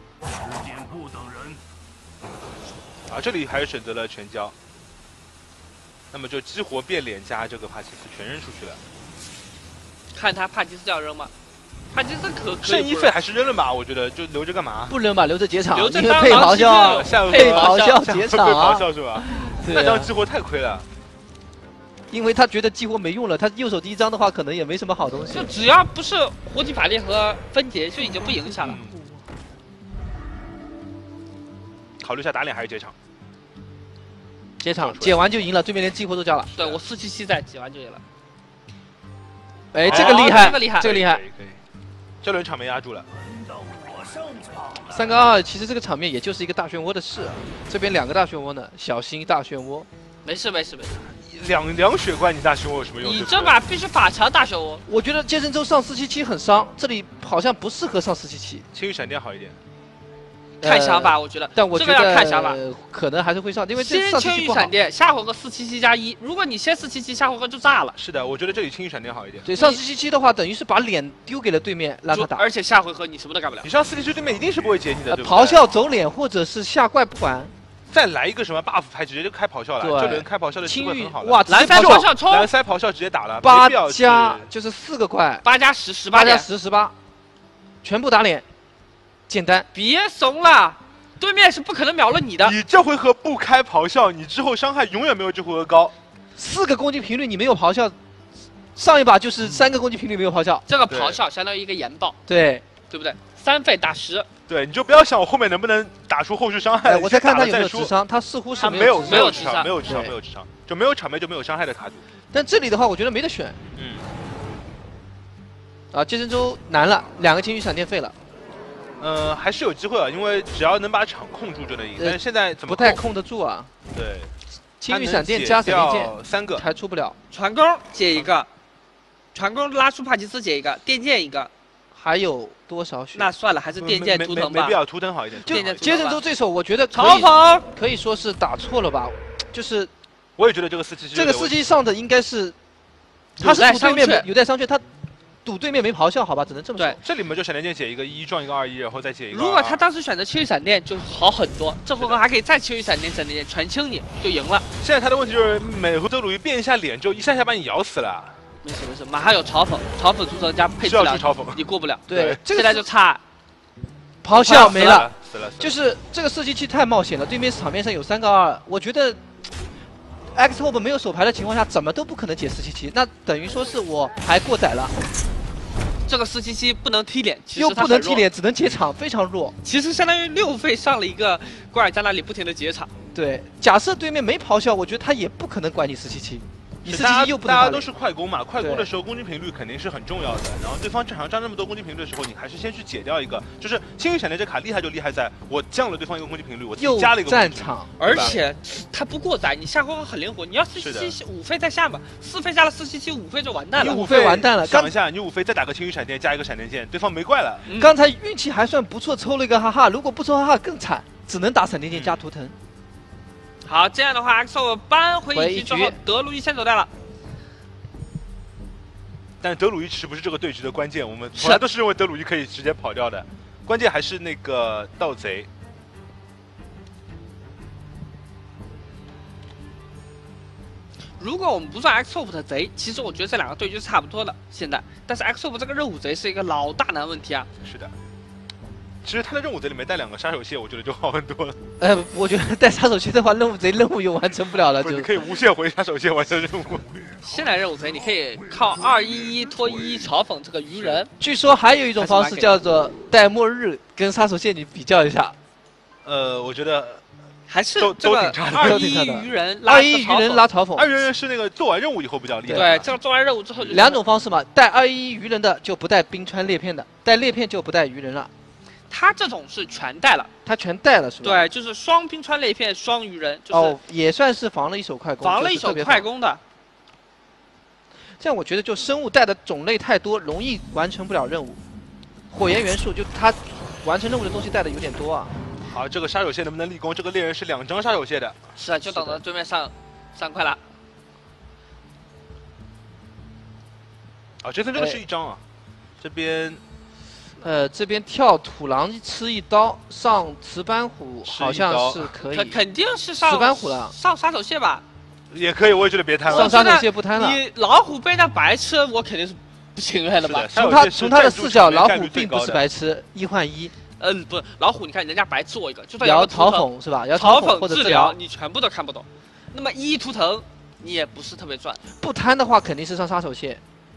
啊，这里还是选择了全交。那么就激活变脸加这个帕奇斯全扔出去了。 看他帕吉斯要扔吗？帕吉斯可剩1费还是扔了吧？我觉得就留着干嘛？ 不扔吧，留着解场， 留着配咆哮，配咆哮解场配咆哮是吧？ 那张激活太亏了。 因为他觉得激活没用了，他右手第1张的话可能也没什么好东西。 就只要不是活体法力和分解，就已经不影响了。 考虑一下打脸还是解场？ 解场解完就赢了，对面连激活都交了。 对我477在解完就赢了。 哎，这个厉害， 这个厉害， 这个厉害。 可以，这轮场面压住了。 3个2，其实这个场面也就是一个大漩涡的事。这边2个大漩涡呢，小心大漩涡。 没事。 两血怪你大漩涡有什么用？ 你这把必须法强大漩涡。 我觉得剑圣州上477很伤，这里好像不适合上477。 青羽闪电好一点。 看想法，我觉得， 但我觉得这个要看想法， 可能还是会上，因为先青羽闪电，下回合477+1，如果你先477，下回合就炸了。 是的，我觉得这里青羽闪电好一点。 对，上477的话，等于是把脸丢给了对面，让他打， 而且下回合你什么都干不了。 你上477对面一定是不会解你的，对不对？ 咆哮走脸或者是下怪不管， 再来一个什么 buff 牌，直接就开咆哮了。这轮开咆哮的机会很好了。 哇， 蓝塞咆哮冲， 蓝塞咆哮直接打了 8加就是4个怪 ，8+10，18 加10，18，全部打脸，简单。 别怂了。对面是不可能秒了你的。 你这回合不开咆哮，你之后伤害永远没有这回合高。 4个攻击频率你没有咆哮，上一把就是3个攻击频率没有咆哮。 这个咆哮相当于一个研爆， 对不对？3费打10。 对，你就不要想我后面能不能打出后续伤害。 我再看他有没有智商，他似乎是没有智商， 没有智商，就没有场面就没有伤害的卡组。 但这里的话，我觉得没得选。啊，剑圣州难了，2个青羽闪电废了。 还是有机会啊，因为只要能把场控住就能赢。但是现在怎么不太控得住啊？ 对， 青羽闪电加闪电剑 3个还出不了。 传弓解一个，传弓拉出帕吉斯解一个，电剑一个， 还有多少血？ 那算了，还是电剑图腾吧。 没必要图腾好一点。 电剑剑圣州这手我觉得嘲讽可以说是打错了吧？就是我也觉得这个477 这个477上的应该是，他是赌对面有待商榷，他。赌对面没咆哮，好吧，只能这么说。 对， 这里面就闪电剑解一个1撞一个2-1，然后再解一个。 如果他当时选择青羽闪电，就好很多。这回合还可以再青羽闪电全清你就赢了。 现在他的问题就是每回德鲁伊变一下脸就一下把你咬死了。 没事，马上有嘲讽图腾加配置需要去嘲讽， 你过不了。 对， 现在就差咆哮没了， 死了。 就是这个477太冒险了，对面场面上有3个2，我觉得。X-Hope 没有手牌的情况下，怎么都不可能解477，那等于说是我牌过载了。 这个477不能踢脸，其实又不能踢脸，只能解场，非常弱。 其实相当于6费上了一个瓜尔加那里不停的解场。 对，假设对面没咆哮，我觉得他也不可能管你477。 你四七七又不能大家打脸都是快攻嘛，快攻的时候攻击频率肯定是很重要的。然后对方正常占那么多攻击频率的时候，你还是先去解掉一个。就是星云闪电这卡厉害就厉害在，我降了对方一个攻击频率，我自己加了一个战场， 而且它不过载，你下回合很灵活。你要4775费在下嘛，4费加了477 5费就完蛋了。 你5费完蛋了。 想一下，你5费再打个星云闪电加一个闪电剑，对方没怪了。 刚才运气还算不错，抽了一个哈哈，如果不抽哈哈更惨，只能打闪电剑加图腾。 好，这样的话 ，XO 扳回一局之后，德鲁伊先走掉了。 但德鲁伊其实不是这个对局的关键，我们从来都是认为德鲁伊可以直接跑掉的，关键还是那个盗贼。 如果我们不算 XOP 的贼，其实我觉得这两个对局是差不多的。现在，但是 XOP 这个任务贼是一个老大难问题啊。 是的。其实他的任务贼里面带2个杀手蟹，我觉得就好很多了。 我觉得带杀手蟹的话，任务贼任务又完成不了了，就你可以无限回杀手蟹完成任务。 现在任务贼你可以靠211拖1嘲讽这个鱼人。 据说还有一种方式叫做带末日跟杀手蟹你比较一下。 我觉得还是都这个挺差的。 211鱼人拉 211鱼人拉嘲讽。 211鱼人是那个做完任务以后比较厉害。 对，这个做完任务之后 2种方式嘛，带211鱼人的就不带冰川裂片的，带裂片就不带鱼人了。 他这种是全带了， 他全带了是吧？ 对，就是双冰川裂片双鱼人，就是也算是防了一手快攻， 防了一手快攻的。 这样我觉得就生物带的种类太多，容易完成不了任务。火焰元素就他完成任务的东西带的有点多啊。 好，这个杀手蟹能不能立功？这个猎人是2张杀手蟹的。 是啊，就等着对面上快了。 啊，这个是1张啊，这边。 这边跳土狼吃一刀，上瓷斑虎好像是可以， 肯定是上瓷斑虎了， 上杀手蟹吧？ 也可以，我也觉得别贪了。 上杀手蟹不贪了。 你老虎被那白吃，我肯定是不情愿的吧？ 从他的视角，老虎并不是白吃，1换1。 不，老虎你看人家白吃我一个，就算摇嘲讽是吧？摇嘲讽或者治疗，你全部都看不懂。那么1图腾你也不是特别赚。 不贪的话，肯定是上杀手蟹。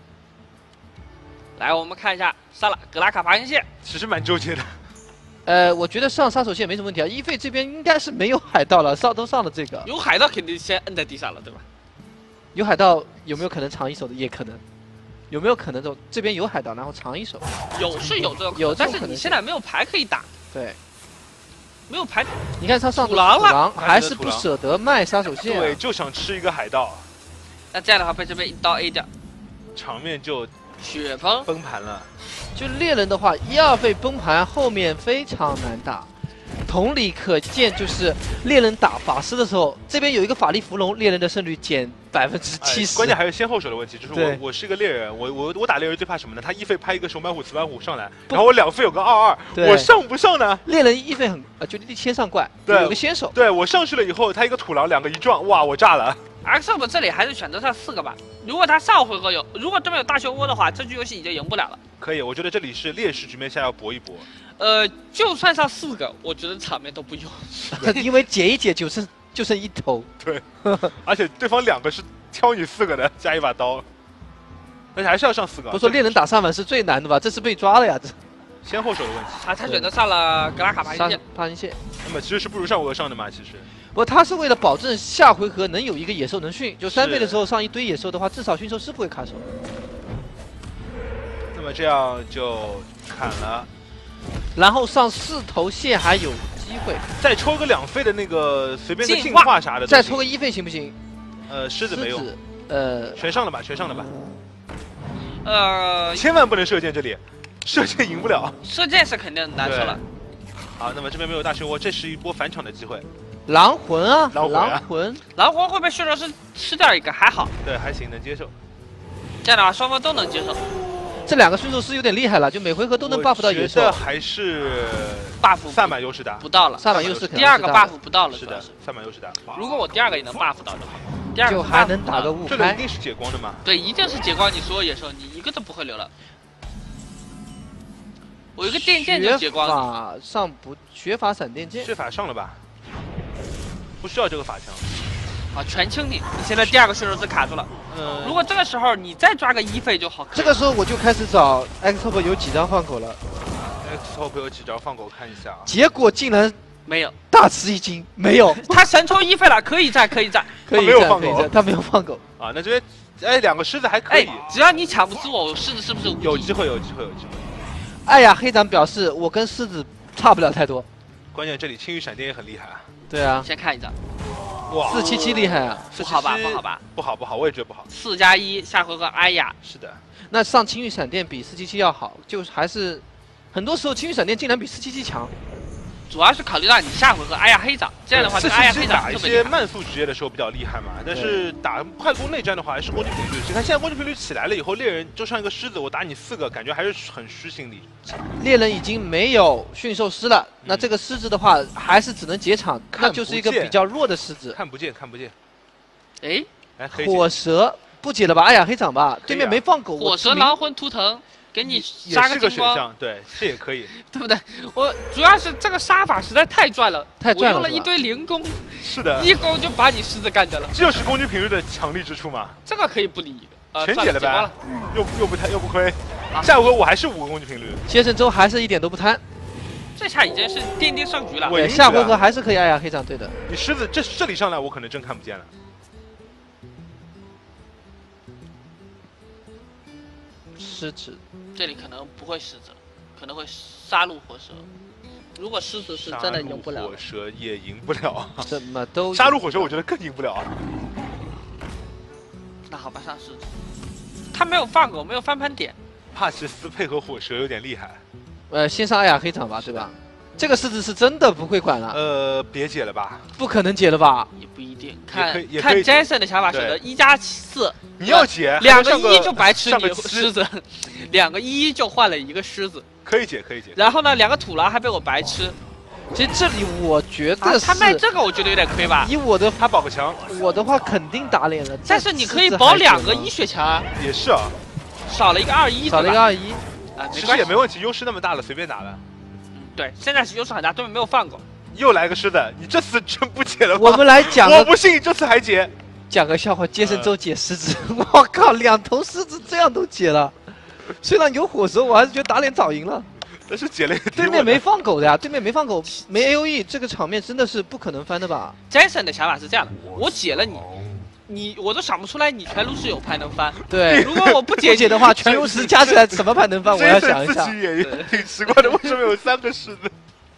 来，我们看一下上了格拉卡爬行蟹， 其实蛮纠结的。 我觉得上杀手蟹没什么问题啊。1费这边应该是没有海盗了，都上了这个。 有海盗肯定先摁在地上了，对吧？ 有海盗有没有可能藏一手的？也可能。有没有可能这边有海盗，然后藏一手？ 是有这个可能，有，但是你现在没有牌可以打。 对。 没有牌。 你看他上土狼了， 还是不舍得卖杀手蟹。 对，就想吃一个海盗。 那这样的话被这边一刀 A 掉， 场面就。 血崩盘了， 就猎人的话，1、2费崩盘，后面非常难打。同理可见，就是猎人打法师的时候，这边有一个法力伏龙，猎人的胜率减70%。 关键还是先后手的问题，就是我是一个猎人，我打猎人最怕什么呢？他1费拍一个熊白虎、瓷斑虎上来，然后我2费有个22，我上不上呢？ 猎人1费就先上怪，有个先手。 对我上去了以后，他一个土狼2个一撞，哇，我炸了。 XOP 这里还是选择上4个吧。如果他上回合如果对面有大漩涡的话，这局游戏已经赢不了了。 可以，我觉得这里是劣势局面下要搏一搏。 就算上4个，我觉得场面都不用。 因为解一解就剩1头。 对，而且对方2个是挑你4个的，加一把刀，而且还是要上4个。 不是说猎人打上反是最难的吧？这是被抓了呀，这先后手的问题。 他选择上了格拉卡爬行蟹。 那么其实是不如上回合上的嘛，其实。 不，他是为了保证下回合能有一个野兽能驯，就3费的时候上一堆野兽的话，至少驯兽师不会卡手。 那么这样就砍了， 然后上4头蟹还有机会， 再抽个2费的那个随便个进化啥的， 再抽个1费行不行？ 狮子没用，全上了吧，全上了吧。千万不能射箭，这里射箭赢不了。 射箭是肯定难受了。 好，那么这边没有大漩涡，这是一波返场的机会。 狼魂啊， 狼魂会被驯兽师吃掉一个，还好。 对，还行，能接受。 这样的话，双方都能接受。 这2个驯兽师有点厉害了，就每回合都能 buff 到野兽。 我觉得还是 buff 萨满优势大， 不到了。 萨满优势第2个 buff 不到了， 是的，萨满优势大。 如果我第2个也能 buff 到的话，第2个就还能打个误拍。这个一定是解光的嘛？ 对，一定是解光你所有野兽，你一个都不会留了。我一个电剑就解光了。 学法闪电剑。 学法上了吧？不需要这个法强。 啊，全清你！你现在第2个驯兽师卡住了。如果这个时候你再抓个1费就好。 这个时候我就开始找 XOP 有几张放狗了。 XOP 有几张放狗看一下啊。 结果竟然没有， 大吃一惊，没有。 他神抽1费了，可以战，可以战。 他没有放狗， 他没有放狗。 啊，那这边哎2个狮子还可以， 只要你抢不死我狮子是不是有机会，有机会，有机会。 哎呀，黑长表示我跟狮子差不了太多。 关键这里青羽闪电也很厉害啊。 对啊， 先看一张， 哇 477厉害啊！ 不好吧？不好吧？ 不好不好，我也觉得不好。 4+1，下回合哎呀， 是的， 那上青羽闪电比477要好，就是还是很多时候青羽闪电竟然比477强。 主要是考虑到你下回合哎呀黑长，这样的话这个哎呀黑长打一些慢速职业的时候比较厉害嘛，但是打快攻内战的话还是攻击频率。你看现在攻击频率起来了以后，猎人就像一个狮子，我打你4个，感觉还是很虚心理。 猎人已经没有驯兽师了，那这个狮子的话还是只能结场，那就是一个比较弱的狮子。 看不见，看不见。 哎， 火蛇不解了吧？哎呀黑长吧，对面没放狗。 火蛇狼魂图腾。给你杀个选项，对，这也可以， 对不对？我主要是这个杀法实在太赚了， 太赚了， 我用了一堆灵弓， 是的， 一弓就把你狮子干掉了， 这就是攻击频率的强力之处嘛。 这个可以不理， 全解了呗，又不亏，下回合我还是5个攻击频率。 接胜周还是一点都不贪， 这下已经是奠定胜局了。 对，下回合还是可以哎呀黑长对的。 你狮子这里上来，我可能真看不见了。 狮子。 这里可能不会狮子，可能会杀戮火蛇。如果狮子是真的赢不了， 火蛇也赢不了， 怎么都杀戮火蛇，我觉得更赢不了。 那好吧，上狮子，他没有放狗，没有翻盘点。 帕奇斯配合火蛇有点厉害。 先上艾雅黑场吧，对吧？这个狮子是真的不会管了。 别解了吧？ 不可能解了吧？ 也不一定， 看 Jason 的想法选择1+4， 你要解 2个1就白吃你狮子，2个1就换了1个狮子， 可以解可以解。 然后呢，2个土狼还被我白吃。 其实这里我觉得他卖这个我觉得有点亏吧。 以我的他保个墙， 我的话肯定打脸了。 但是你可以保2个1血墙啊。 也是啊， 少了一个2-1， 少了一个2-1。 其实也没问题，优势那么大了，随便打了。 对，现在是优势很大，对面没有放狗。 又来个狮子，你这次真不解了吗？ 我们来讲， 我不信你这次还解。 讲个笑话，接胜周解狮子，我靠，2头狮子这样都解了。虽然有火蛇，我还是觉得打脸早赢了。 但是解了对面没放狗的呀，对面没放狗，没 AOE， 这个场面真的是不可能翻的吧 ？Jason 的想法是这样的，我解了你我都想不出来你全炉石有牌能翻。 对， 如果我不解的话，全炉石加起来什么牌能翻？我要想一下。 自己也挺奇怪的，为什么有3个狮子？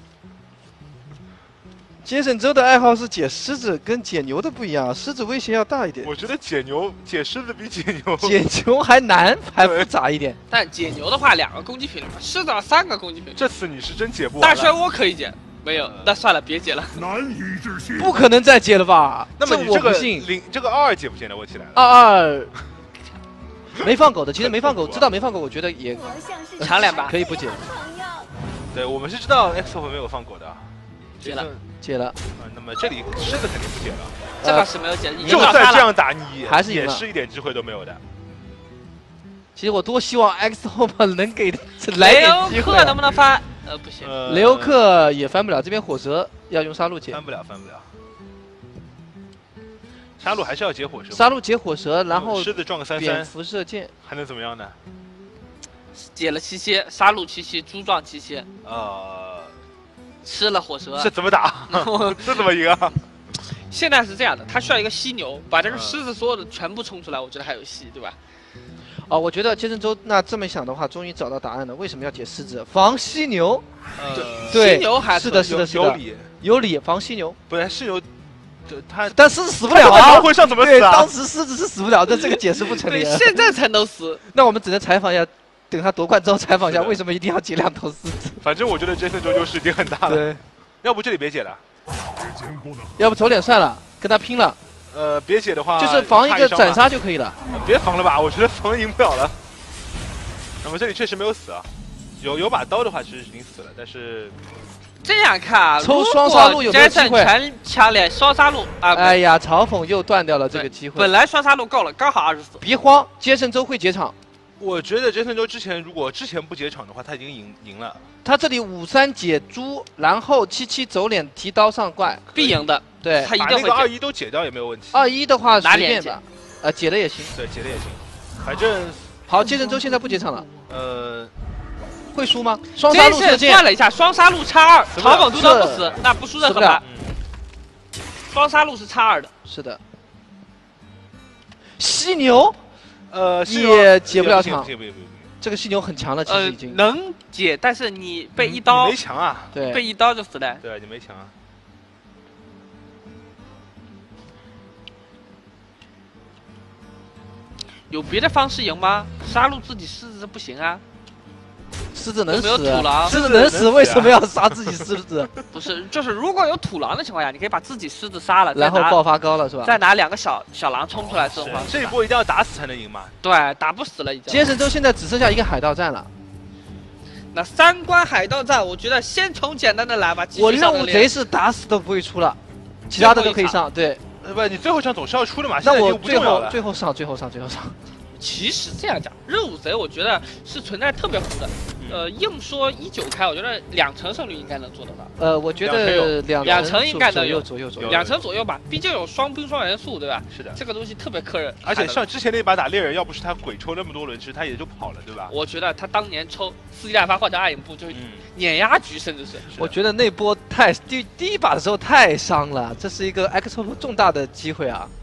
杰森周的爱好是解狮子，跟解牛的不一样，狮子威胁要大一点。 我觉得解狮子比解牛还难，还复杂一点。 但解牛的话，2个攻击频率，狮子要3个攻击频率。 这次你是真解不完。 大漩涡可以解，没有，那算了，别解了。 难以置信。 不可能再解了吧？ 那么你这个这个22解不解的问题来了。 22没放狗的，其实没放狗，知道没放狗，我觉得也强2把可以不解。 对，我们是知道 X 没有放狗的。 解了。 那么这里狮子肯定不解了。 这个是没有解， 就算这样打你还是也是一点机会都没有的。 其实我多希望 X Hope 能给来点机会。 雷欧克能不能翻？不行。 雷欧克也翻不了，这边火蛇要用杀戮解。 翻不了。杀戮还是要解火蛇。 杀戮解火蛇，然后狮子撞个3-3， 蝙蝠射箭， 还能怎么样呢？ 解了7蝎，杀戮7蝎，猪撞7蝎。吃了火蛇， 这怎么打？这怎么赢啊？ 现在是这样的，他需要一个犀牛，把这个狮子所有的全部冲出来，我觉得还有戏，对吧？ 我觉得杰森周那这么想的话，终于找到答案了。为什么要解狮子？防犀牛。对， 犀牛还是的，有理，防犀牛。 不是犀牛， 但狮子死不了啊！ 会上怎么死啊？ 当时狮子是死不了的，这个解释不成立。 对，现在才能死。 那我们只能采访一下。等他夺冠之后采访一下，为什么一定要解2头狮子？ 反正我觉得杰森周优势已经很大了。 对， 要不这里别解了， 要不走脸算了，跟他拼了。 别解的话， 就是防一个斩杀就可以了。 别防了吧，我觉得防赢不了了。那么这里确实没有死啊，有把刀的话其实已经死了，但是这样看啊， 抽双杀戮有没有机会？ 全强脸双杀戮啊！ 哎呀，嘲讽又断掉了这个机会。 本来双杀戮够了，刚好24。 别慌，杰森周会解场。 我觉得杰森周如果之前不解场的话，他已经赢了。 他这里5-3解猪，然后7-7走脸提刀上怪， 必赢的。 对， 他一定会把那个2-1都解掉也没有问题。 2-1的话随便吧，解了也行。 对，解了也行。反正好，杰森周现在不解场了。会输吗？ 双杀戮射箭算了一下，双杀戮差2，嘲讽都能不死，那不输任何牌。双杀戮是差2的。 是的。 犀牛，也解不了场。这个犀牛很强了，其实已经能解，但是你被一刀你没强啊， 对， 被一刀就死了。 对，你没强啊。 有别的方式赢吗？杀戮自己狮子不行啊。 狮子能死， 有没有土狼？ 狮子能死，为什么要杀自己狮子？ 不是，就是如果有土狼的情况下，你可以把自己狮子杀了， 然后爆发高了是吧？ 再拿2个小狼冲出来，这种方式。 这一波一定要打死才能赢嘛。 对，打不死了已经。 杰森州现在只剩下一个海盗站了。 那3关海盗战，我觉得先从简单的来吧。 我任务贼是打死都不会出了，其他的都可以上。对， 不，你最后一场总是要出的嘛。 那我最后上。 其实这样讲，任务贼我觉得是存在特别糊的。硬说19开，我觉得2成胜率应该能做得到。 我觉得2 成应该能有左右 ，2成左右吧，毕竟有双兵双元素，对吧？ 是的， 这个东西特别磕人。 而且像之前那把打猎人，要不是他鬼抽那么多轮，其实他也就跑了，对吧？ 我觉得他当年抽4级大发换成暗影步，就是碾压局，甚至是。 我觉得那波第一把的时候太伤了，这是一个 XO 重大的机会啊。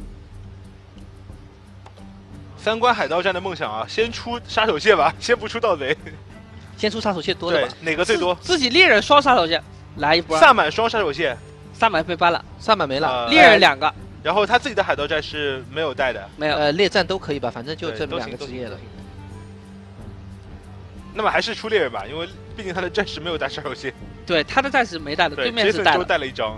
3关海盗战的梦想啊，先出杀手蟹吧，先不出盗贼。 先出杀手蟹多的吧？ 哪个最多？ 自己猎人双杀手蟹，来一波。 萨满双杀手蟹， 萨满被搬了， 萨满没了， 猎人2个。 然后他自己的海盗战是没有带的， 没有。 猎战都可以吧，反正就这2个职业了。 那么还是出猎人吧，因为毕竟他的战士没有带杀手蟹。 对，他的战士没带的，对面是带的。 带了一张。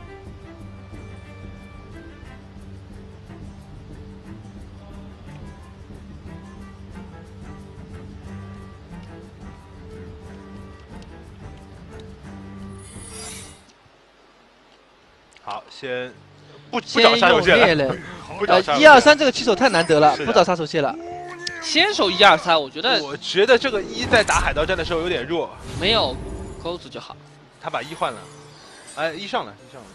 好，先不找杀手蟹了。 1、2、3这个起手太难得了，不找杀手蟹了。 先手1、2、3，我觉得这个1在打海盗战的时候有点弱， 没有钩子就好。 他把1换了，哎，1上了。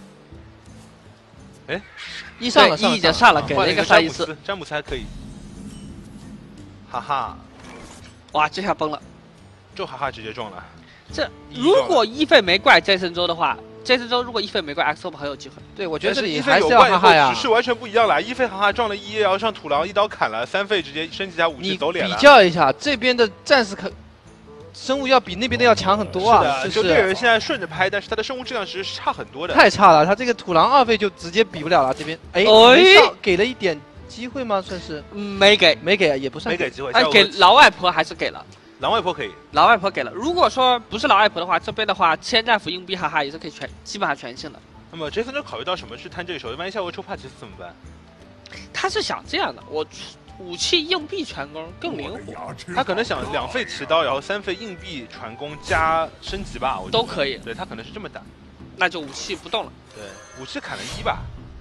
哎 ，1上了 ，1已经上了，给了一个314次。 詹姆斯还可以，哈哈， 哇，这下崩了， 就哈哈直接撞了。 这如果1费没怪杰森州的话。这次周如果1费没怪 XOP 很有机会。 对，我觉得这里还是要哈哈呀。 只是完全不一样了，1费哈哈撞了1，然后上土狼一刀砍了，3费直接升级加武器走脸了。 你比较一下，这边的战士生物要比那边的要强很多啊。 就猎人现在顺着拍，但是他的生物质量其实是差很多的。 太差了，他这个土狼2费就直接比不了了。这边没上，给了一点机会吗？算是没给， 也不算没给机会。 哎，给老外婆还是给了。 狼外婆可以， 老外婆给了。如果说不是老外婆的话，这边的话，千战斧硬币哈哈也是可以基本上全信的。 那么杰森就考虑到什么去摊这一手？万一下回抽帕奇斯怎么办？ 他是想这样的，我武器硬币传攻更灵活。 他可能想2费持刀，然后3费硬币传攻加升级吧，我都可以。 对他可能是这么打， 那就武器不动了。 对，武器砍了1吧。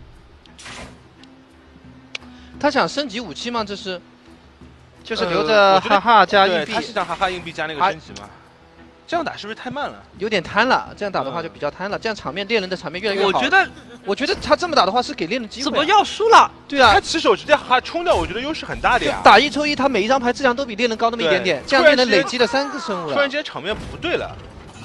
他想升级武器吗？这是。就是留着哈哈加硬币， 他是想哈哈硬币加那个升级吗？这样打是不是太慢了？ 有点贪了，这样打的话就比较贪了。这样猎人的场面越来越好。我觉得他这么打的话是给猎人机会。 怎么要输了？ 对啊， 他起手直接哈哈冲掉，我觉得优势很大的呀。 打1抽1，他每一张牌质量都比猎人高那么一点点，这样猎人累积了3个生物了。 突然间场面不对了，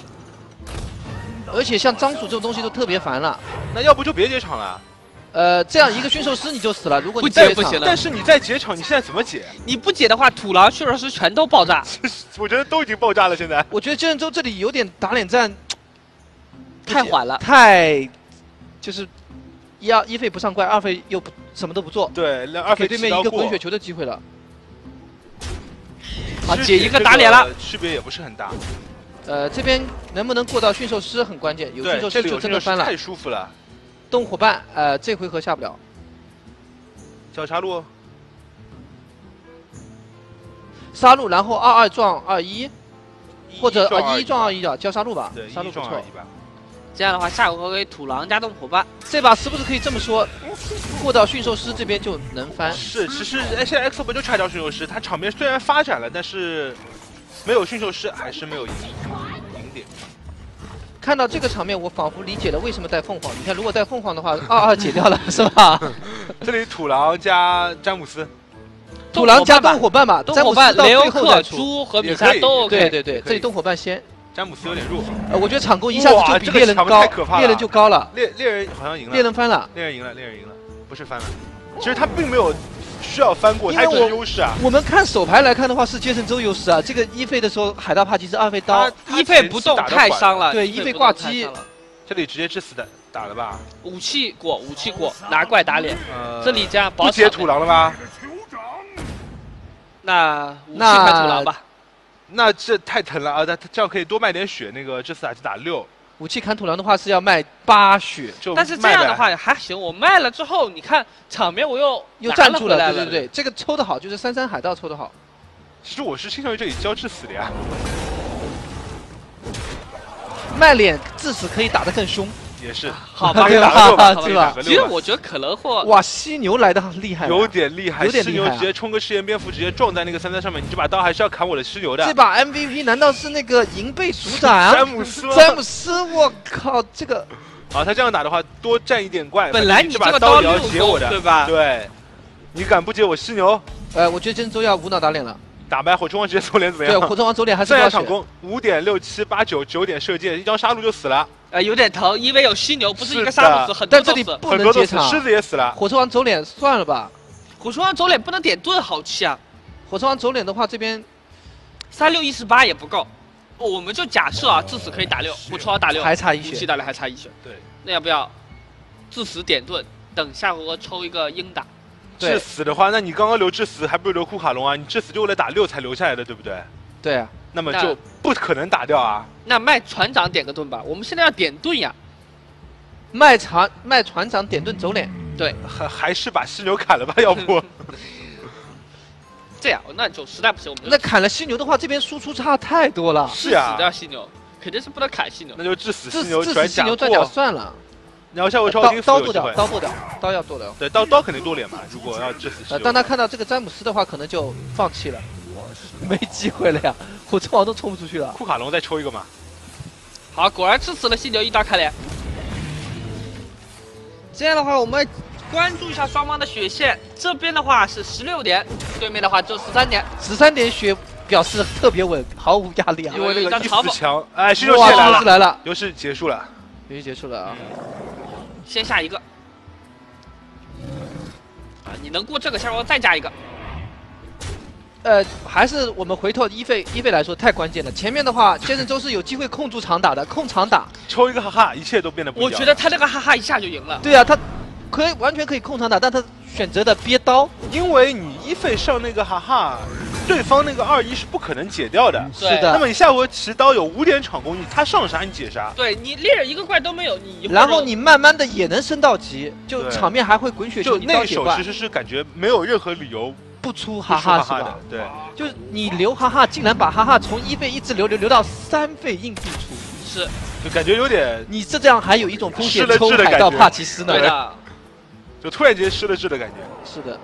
而且像张鼠这种东西都特别烦了。 那要不就别解场了。 这样一个驯兽师你就死了。如果你不行了， 但是你在解场，你现在怎么解？ 你不解的话，土狼驯兽师全都爆炸。 我觉得都已经爆炸了。现在我觉得杰森州这里有点打脸战， 太缓了， 就是1费不上怪，2费又什么都不做。 对，2费给对面一个滚雪球的机会了。 好，解一个打脸了， 区别也不是很大。 这边能不能过到驯兽师很关键，有驯兽师就真的翻了。 太舒服了。 动伙伴，这回合下不了。 交杀戮， 杀戮，然后22撞21，或者1撞21的交杀戮吧。 对， 杀戮不错。 这样的话，下回合给土狼加动伙伴。 这把是不是可以这么说？过到驯兽师这边就能翻。 是，其实现在 XOP 就差一条驯兽师，他场面虽然发展了，但是没有驯兽师还是没有赢点。 看到这个场面，我仿佛理解了为什么带凤凰。你看，如果带凤凰的话，22解掉了，是吧？ 这里土狼加詹姆斯， 土狼加动伙伴吧， 动伙伴雷欧克、猪和米莎都 OK。 对，这里动伙伴先。 詹姆斯有点弱， 我觉得场攻一下子就比猎人高，猎人就高了。 猎人好像赢了， 猎人翻了， 猎人赢了，不是翻了。其实他并没有需要翻过，他有优势啊。 我们看手牌来看的话，是杰森州优势啊。这个一费的时候，海盗帕奇是2费刀， 一费不动太伤了， 对，一费挂机， 这里直接致死的打了吧？ 武器过，拿怪打脸。这里这样不接土狼了吧？ 那武器砍土狼吧。 那这太疼了啊！他这样可以多卖点血，那个这次打就打6。 武器砍土狼的话是要卖8血， 但是这样的话还行，我卖了之后，你看场面我又站住了，对，这个抽的好，就是3-3海盗抽的好。 其实我是倾向于这里交致死的呀， 卖脸致死可以打得更凶。 也是， 好吧， 对吧？其实我觉得可能会哇，犀牛来的厉害， 有点厉害，犀牛直接冲个誓言蝙蝠，直接撞在那个3-3上面，你这把刀还是要砍我的犀牛的。 这把 MVP 难道是那个银背组长啊？ 詹姆斯， 我靠，这个啊，他这样打的话，多占一点怪。 本来你这把刀你要截我的， 对吧？ 对，你敢不截我犀牛？ 我觉得真州要无脑打脸了。 打败火冲王直接走脸怎么样？ 对，火冲王走脸还是 3场攻5点6、7、8、9 9点射箭，1张杀戮就死了。 有点疼，因为有犀牛，不是一个杀戮死，很多但这里不能接场， 狮子也死了。 火车王走脸算了吧， 火车王走脸不能点盾，好气啊！ 火车王走脸的话，这边 3618也不够，我们就假设啊，致死可以打6，火车王打6， 还差1血， 武器打6还差1血。 对， 那要不要致死点盾，等下回合抽一个鹰打？ 致死的话，那你刚刚留致死，还不如留库卡隆啊？你致死就为了打6才留下来的，对不对？ 对啊。 那么就不可能打掉啊！ 那卖船长点个盾吧，我们现在要点盾呀！ 卖船长点盾走脸， 对， 还是把犀牛砍了吧，要不？ 这样，那就实在不行，我们那砍了犀牛的话，这边输出差太多了。 是啊， 死掉犀牛肯定是不能砍犀牛， 那就致死犀牛转甲算了。 然后下回抽刀剁掉，刀要剁掉。 对，刀肯定剁脸嘛。如果要致死犀牛， 当他看到这个詹姆斯的话，可能就放弃了。没机会了呀，火车王都冲不出去了。 库卡隆再抽一个嘛。 好，果然致死了犀牛，一刀开脸。这样的话，我们关注一下双方的血线。这边的话是16点，对面的话就13点。 13点血表示特别稳，毫无压力啊。 因为那个一死墙，哎，犀牛血来了， 游戏结束了， 游戏结束了啊。 先下一个。啊，你能过这个，下回再加一个。 还是我们回头一费来说太关键了。前面的话，杰森州是有机会控住场打的，控场打， 抽一个哈哈，一切都变得不一样。 我觉得他那个哈哈一下就赢了。 对啊，他完全可以控场打，但他选择的憋刀， 因为你一费上那个哈哈，对方那个2-1是不可能解掉的。 是的。 那么你下回持刀有5点场攻击，他上啥你解啥？ 对你猎人一个怪都没有，你然后你慢慢的也能升到级，就场面还会滚雪球。 就那手其实是感觉没有任何理由。 不出哈哈是吧？ 对， 就是你留哈哈，竟然把哈哈从1费一直留到3费硬币出， 是， 就感觉有点。 你这样还有一种风险抽海盗帕奇斯呢， 对的， 就突然间失了智的感觉。 是的。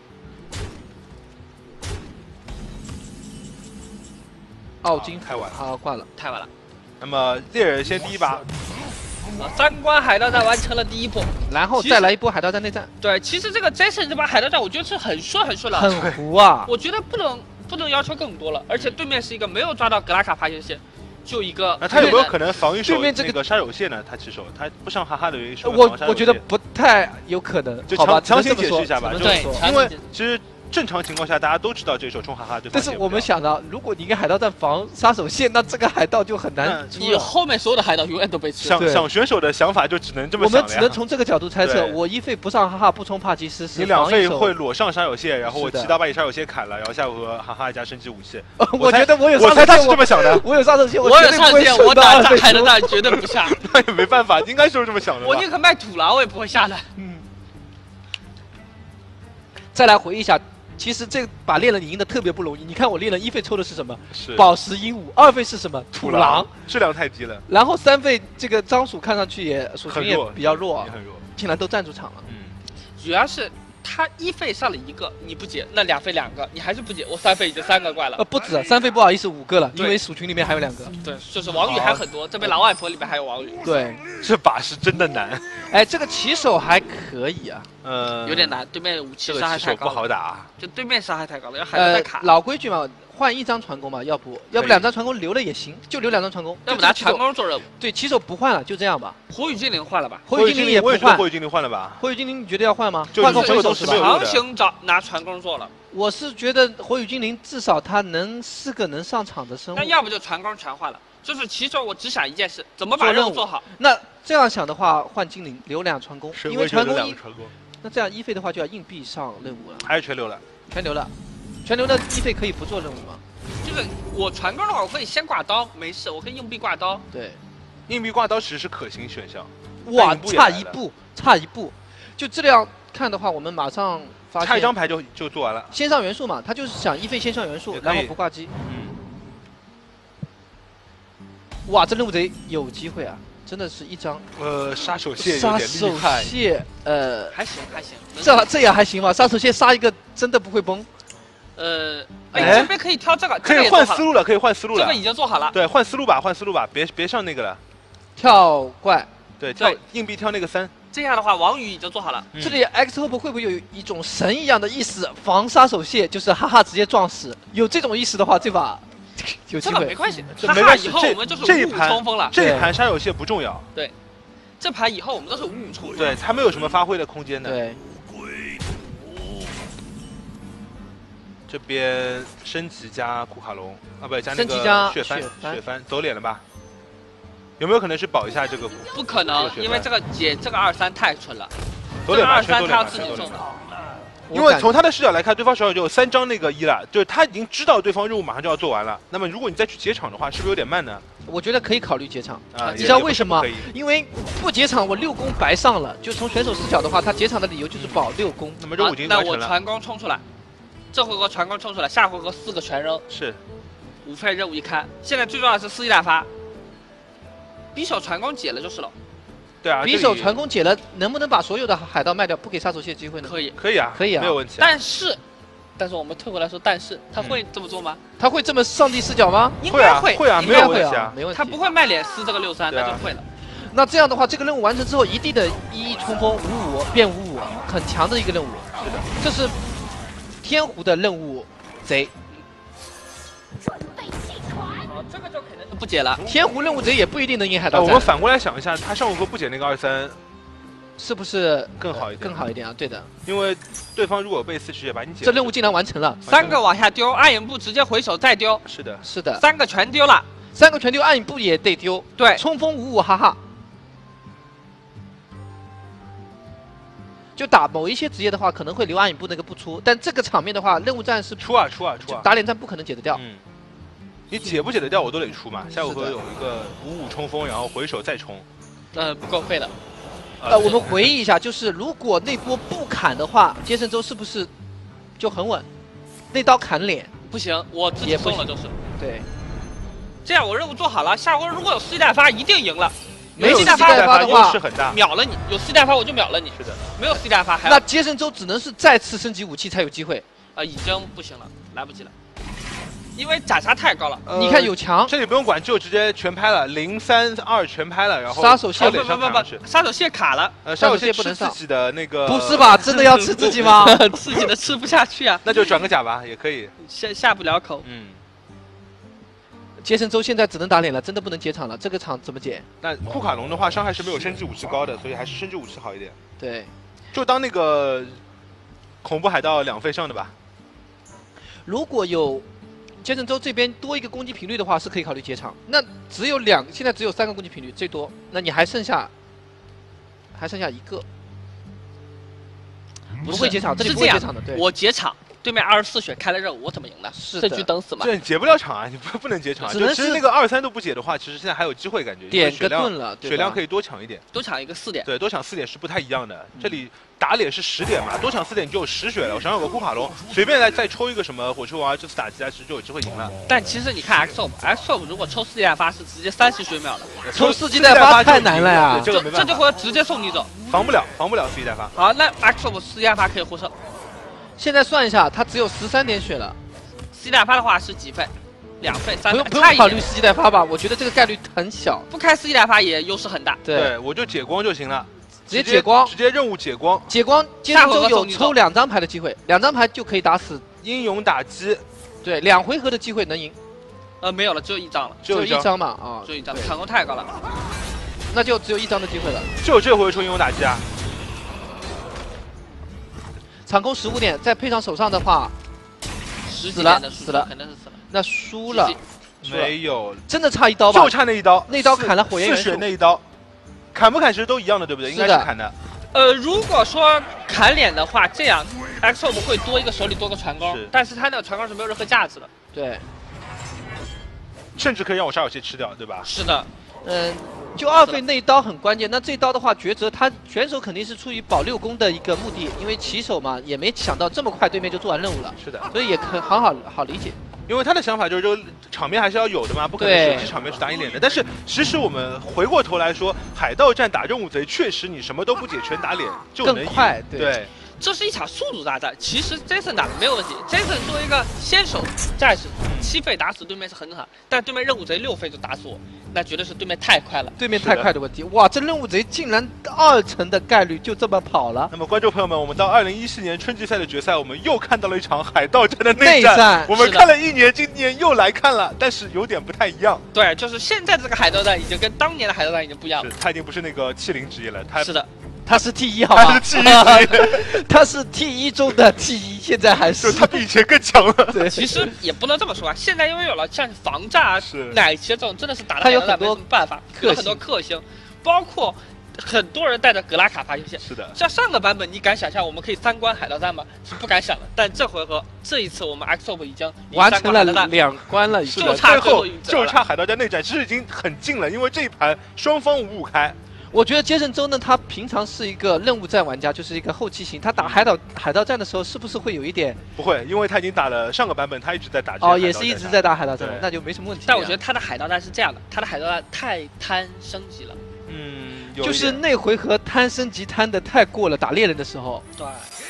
奥金太晚了， 好挂了， 太晚了。 那么猎人先第一把。 3关海盗战完成了第一波， 然后再来一波海盗战内战。 对，其实这个 Jason 这把海盗战，我觉得是很顺了， 很糊啊。 我觉得不能要求更多了，而且对面是一个没有抓到格拉卡发现线，就一个。 那他有没有可能防御手对面这个杀手线呢？他起手，他不上哈哈的原因是我觉得不太有可能。 就强行解释一下吧， 对， 因为其实。正常情况下，大家都知道这手冲哈哈对方。 但是我们想到，如果你跟海盗战防杀手线，那这个海盗就很难。 你后面所有的海盗永远都被吃。 想选手的想法就只能这么想。 我们只能从这个角度猜测。我1费不上哈哈，不冲帕奇斯， 你2费会裸上杀手线，然后我7刀把你杀手线砍了，然后下回合哈哈加升级武器。 我觉得我有， 我猜他是这么想的。 我有杀手线， 我有杀手线，我打海盗战绝对不下。 那也没办法，应该就是这么想的。 我宁可卖土狼，我也不会下的。 再来回忆一下。其实这把猎人你赢的特别不容易。你看我猎人1费抽的是什么？ 是宝石鹦鹉。2费是什么？土狼， 质量太低了。 然后3费这个张鼠看上去也属性也比较弱， 很弱， 竟然都站住场了。 主要是他1费上了1个，你不解，那2费2个，你还是不解，我3费已经3个怪了。 不止3费，不好意思5个了，因为鼠群里面还有2个。 对，就是王宇还很多，这边老外婆里面还有王宇。 对， 这把是真的难。 哎，这个起手还可以啊。 有点难，对面武器伤害太高， 不好打。 就对面伤害太高了，要海盗再卡。 老规矩嘛， 换一张传攻吧，要不2张传攻留了也行，就留2张传攻， 要不拿传攻做任务。 对，骑手不换了，就这样吧。 火雨精灵换了吧？ 火雨精灵也不换。 火雨精灵换了吧？ 火雨精灵你觉得要换吗？ 换个回手是没有用的。 强行找拿传攻做了。 我是觉得火雨精灵至少它是个能上场的生物。 那要不就传攻全换了。就是骑手，我只想一件事，怎么把任务做好。 那这样想的话，换精灵留2传攻，因为传攻那这样一费的话就要硬币上任务了。 还是全留了？ 全留了，全留了一费可以不做任务吗？ 就是我传攻的话，我可以先挂刀，没事，我可以硬币挂刀。 对， 硬币挂刀其实是可行选项。 哇，差一步，就这样看的话，我们马上发现差一张牌就做完了。 先上元素嘛，他就是想一费先上元素，然后不挂机。哇，这任务贼有机会啊！真的是一张。 杀手蟹有杀点厉害。 手蟹， 还行还行。 这也还行吧？杀手蟹杀一个真的不会崩。 这边可以挑这个， 可以换思路了，可以换思路了。 这个已经做好了。 对，换思路吧，换思路吧，别上那个了。 跳怪。 对，跳硬币跳那个3。 这样的话，王宇已经做好了。 这里 X Hope 会不会有一种神一样的意识？防杀手蟹就是哈哈直接撞死。有这种意识的话，这把。有机会， 这个没关系， 没关系。 以后我们就是5-5冲锋了。 这一盘杀手蟹不重要。 对，这盘以后我们都是5-5冲锋。 对，他没有什么发挥的空间的。 对。 这边升级加库卡龙啊，不加那个血帆走脸了吧？有没有可能是保一下这个？ 不可能，因为这个2-3太蠢了。 走脸吧 ，2-3他要自己中的。 因为从他的视角来看，对方手上就有3张那个1了，就是他已经知道对方任务马上就要做完了。那么如果你再去解场的话，是不是有点慢呢？ 我觉得可以考虑解场啊， 你知道为什么？因为不解场我6攻白上了。就从选手视角的话，他解场的理由就是保6攻。 那么任务已经完成了。 那我传攻冲出来，这回合传攻冲出来，下回合4个全扔。 是 5费任务一开，现在最重要的是4级大发。匕首传攻解了就是了。 对啊， 匕首传攻解了，能不能把所有的海盗卖掉，不给杀手蟹机会呢？ 可以， 可以啊， 可以啊， 没有问题。 但是我们退回来说，但是他会这么做吗？ 他会这么上帝视角吗？ 应该会，会啊，没有问题啊， 没问题。 他不会卖脸撕这个63，那就会了。 那这样的话，这个任务完成之后，一定的1-1冲锋5-5变5-5，很强的一个任务。 是的， 这是天湖的任务贼。 这个就可能不解了。 天湖任务贼也不一定能赢海盗战。 我们反过来想一下，他上回合不解那个2-3， 是不是更好一点？ 更好一点啊，对的。 因为对方如果被4直接把你解， 这任务竟然完成了 ，3个往下丢，暗影步直接回手再丢。 是的， 是的 ，3个全丢了 ，3个全丢，暗影步也得丢。 对， 冲锋5-5，哈哈。就打某一些职业的话，可能会留暗影步那个不出，但这个场面的话，任务战是出啊， 打脸战不可能解得掉。 你解不解得掉我都得出嘛。下回合有一个5-5冲锋，然后回手再冲， 不够费的。 我们回忆一下，就是如果那波不砍的话，接圣州是不是就很稳？那刀砍脸不行，我自己送了就是。 对， 这样我任务做好了，下回如果有4级大发，一定赢了。 没有4级大发的话，优势很大， 秒了你。有4级大发我就秒了你。 是的， 没有4级大发还那接圣州只能是再次升级武器才有机会。 已经不行了，来不及了。因为斩杀太高了， 你看有墙， 这里不用管，就直接全拍了0-3-2全拍了，然后杀手蟹不，杀手蟹卡了， 杀手蟹不能上自己的那个， 不是吧？真的要吃自己吗？ 自己的吃不下去啊， 那就转个甲吧，也可以， 下不了口。 杰森州现在只能打脸了，真的不能解场了，这个场怎么解？ 那库卡龙的话，伤害是没有升级武器高的，所以还是升级武器好一点。 对， 就当那个恐怖海盗2费上的吧。 如果有杰森州这边多一个攻击频率的话，是可以考虑解场。那现在只有3个攻击频率最多，那你还剩下1个，不会解场，这里不会解场的。对， 我解场。对面24血开了任务，我怎么赢的？ 是这局等死嘛？ 这解不了场啊，你不能解场啊。其实那个2-3都不解的话，其实现在还有机会，感觉点个盾了， 血量可以多抢一点， 多抢一个4点。 对，多抢4点是不太一样的。这里打脸是10点嘛，多抢4点你就有10血了。我手上有个库卡龙，随便再抽一个什么火车王啊，这次打击啊，其实就有机会赢了。 但其实你看 X Hope 如果抽4级大发是直接30血秒的， 抽4级大发太难了呀， 这就会直接送你走， 防不了4级大发。 好，那 X Hope 4级大发可以获胜。 现在算一下，他只有13点血了。 4级大发的话是几费？2费、3费， 不用考虑4级大发吧？我觉得这个概率很小。 不开4级大发也优势很大。 对，我就解光就行了， 直接解光， 直接任务解光。 解光，接着就有抽2张牌的机会，2张牌就可以打死英勇打击。 对，2回合的机会能赢， 没有了，只有1张了， 只有1张嘛啊， 只有1张， 对场控太高了， 那就只有1张的机会了。 就这回出英勇打击啊！ 场控15点，再配上手上的话， 10 死了几点的输死了肯定是死了。 那输了， 没有， 真的差1刀吧？ 就差那一刀， 那刀砍了火焰元 4 素血那一刀，砍不砍其实都一样的，对不对？应该是的是砍的。 如果说砍脸的话，这样 XOP 会多一个手里多个船钩是， 但是他那个船钩是没有任何价值的。 对， 甚至可以让我杀手锏吃掉，对吧？ 是的， 就2费那一刀很关键。那这一刀的话，抉择他选手肯定是出于保6攻的一个目的，因为棋手嘛，也没想到这么快对面就做完任务了， 是的， 所以也好理解。 因为他的想法就是这个场面还是要有的嘛，不可能对手机场面去打你脸的。但是其实我们回过头来说，海盗战打任务贼，确实你什么都不解，全打脸就能赢。 更快对对， 这是一场速度大战。其实 Jason 打的没有问题，Jason 作为一个先手战士，7费打死对面是很正常，但对面任务贼6费就打死我，那绝对是对面太快了。 对面太快的问题，哇，这任务贼竟然2成的概率就这么跑了。 那么观众朋友们，我们到2017年春季赛的决赛，我们又看到了一场海盗战的内战。 战我们看了1年，今年又来看了，但是有点不太一样。 对，就是现在这个海盗战已经跟当年的海盗战已经不一样了。 他已经不是那个欺凌职业了，他是的， 他是 T1好吧？ 他是 T1 职业， 他是 T1中的 T1，现在还就是他比以前更强了。 对， 其实也不能这么说啊，现在因为有了像防战啊、 是奶骑这种，真的是打的它有很多没什么办法，有很多克星，包括很多人带着格拉卡发现线。 是的， 像上个版本，你敢想象我们可以3关海盗战吗？是不敢想的。但这回合，这一次我们 XOP 已经离完成了 3关海盗战 2关了，已经。 就差最后最后一折了就差海盗战内战，其实已经很近了，因为这一盘双方5-5开。 我觉得杰森周呢，他平常是一个任务战玩家，就是一个后期型。他打海盗战的时候，是不是会有一点？ 不会，因为他已经打了上个版本，他一直在打这些海盗战。 也是一直在打海盗战对， 那就没什么问题。 但我觉得他的海盗战是这样的，他的海盗战太贪升级了。 有就是那回合贪升级贪的太过了，打猎人的时候。 对，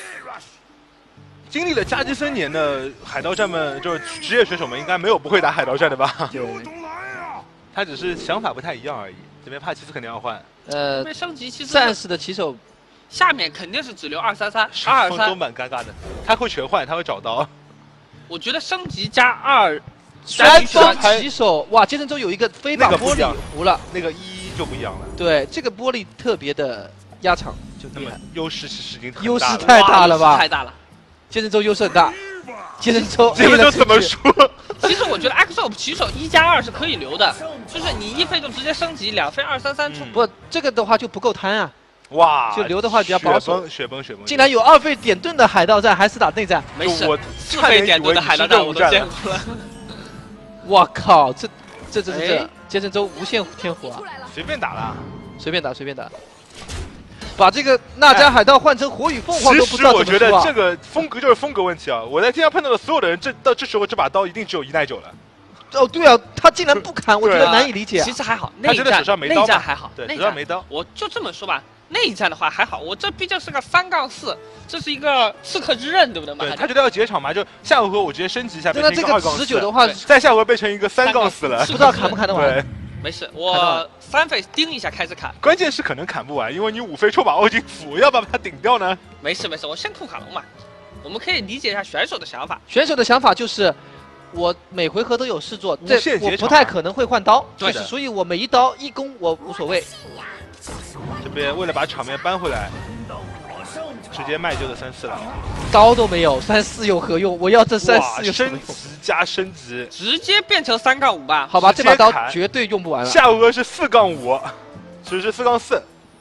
经历了加基森年的海盗战们，就是职业选手们，应该没有不会打海盗战的吧？ 对， 他只是想法不太一样而已。这边帕奇斯肯定要换， 因为升级其实战士的骑手下面肯定是只留233、 都 223。 蛮尴尬的。他会全换，他会找刀。 我觉得升级加2。 双方骑手，哇！杰森周有一个飞把玻璃糊了， 那个1就不一样了。 对，这个玻璃特别的压场，就那么优势其实已经很大了， 优势太大了吧？ 太大了。 杰森周优势很大，杰森周这个就怎么说？ 其实我觉得 XOP 骑手1+2是可以留的，就是你1费就直接升级，2费233出。 不，这个的话就不够贪啊。 哇， 就留的话比较保守。 雪崩！ 竟然有2费点盾的海盗战，还是打内战？ 没事， 我 4费点盾的海盗战我都见过了。 我靠，这杰森周无限天赋啊！ 随便打了， 随便打。把这个纳迦海盗换成火与凤凰都不知道怎么其实我觉得说啊这个风格就是风格问题啊！我在天上碰到的所有的人，到这时候这把刀一定只有1耐9了。 哦，对啊，他竟然不砍，我觉得难以理解啊。 其实还好， 他真的手上没刀嘛内战还好， 对， 内手上没刀。 我就这么说吧，内战的话还好，我这毕竟是个3-4，这是一个刺客之刃，对不对嘛？ 对他觉得要结场嘛，就下回合我直接升级一下，变那这成一个2-4。 个持久的话， 再下回合变成一个3-4了， 不知道砍不砍得完。 对， 没事，我3费盯一下开始砍。 关键是可能砍不完，因为你5费抽把奥金斧，要把它顶掉呢。 没事，我先库卡龙嘛。我们可以理解一下选手的想法。 选手的想法就是，我每回合都有事做， 无限我结场不太可能会换刀， 对就是所以我每一刀1攻我无所谓。 这边为了把场面搬回来，直接卖旧的3-4了。 刀都没有，3-4有何用？我要这3-4有什么用？ 升级加升级， 直接变成3-5吧。 好吧，这把刀砍绝对用不完了。 下回合是4-5，其实是4-4。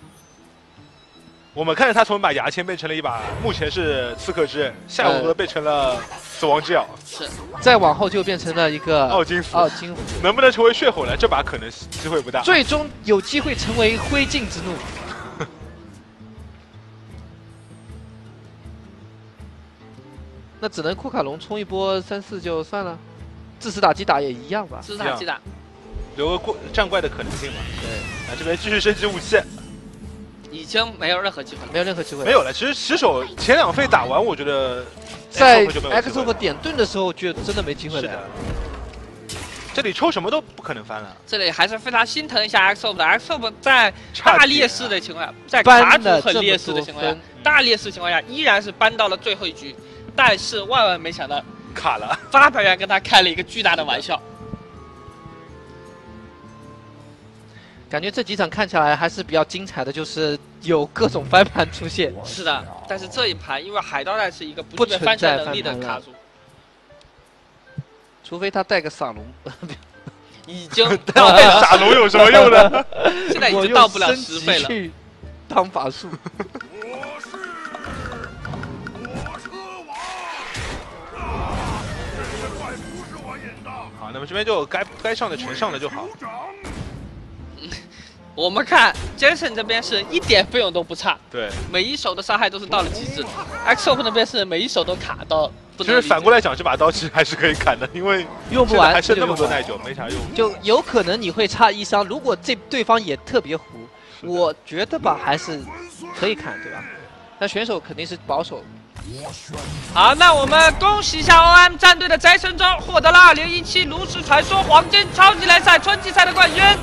我们看着他从一把牙签变成了一把，目前是刺客之刃，下回合变成了死亡之咬， 是， 再往后就变成了一个奥金斧。 奥金斧， 能不能成为血火呢？这把可能机会不大。 最终有机会成为灰烬之怒。那只能库卡隆冲一波3-4就算了，致死打击打也一样吧。 是打击打， 留个战怪的可能性嘛。对，啊，这边继续升级武器， 已经没有任何机会了。 没有任何机会。 没有了。其实骑手前2费打完，我觉得在 XOP 就没有机会 XOP 了点盾的时候，觉得真的没机会了。 是的，这里抽什么都不可能翻了。 这里还是非常心疼一下 XOP 的 XOP 在差点啊大劣势的情况下，在卡主很劣势的情况下搬了这么多分， 大劣势情况下依然是搬到了最后一局，但是万万没想到卡了 ，800元跟他开了一个巨大的玩笑。 感觉这几场看起来还是比较精彩的，就是有各种翻盘出现。 是的，但是这一盘因为海盗带是一个不具备翻船能力的卡组， 除非他带个萨龙， 已经到不了傻龙有什么用呢？ 现在已经到不了10倍了。 去当法术。 好，那么这边就该上的全上了就好。 我们看 Jason 这边是一点费用都不差， 对， 每一手的伤害都是到了极致。X-Hope 那边是每一手都卡到， 其实反过来讲，这把刀其实还是可以砍的，因为用不完， 还剩那么多耐久，没啥用。 就有可能你会差1伤，如果对方也特别糊，我觉得吧还是可以砍，对吧？但选手肯定是保守。 好，那我们恭喜一下 OM 战队的翟神州获得了2017炉石传说黄金超级联赛春季赛的冠军。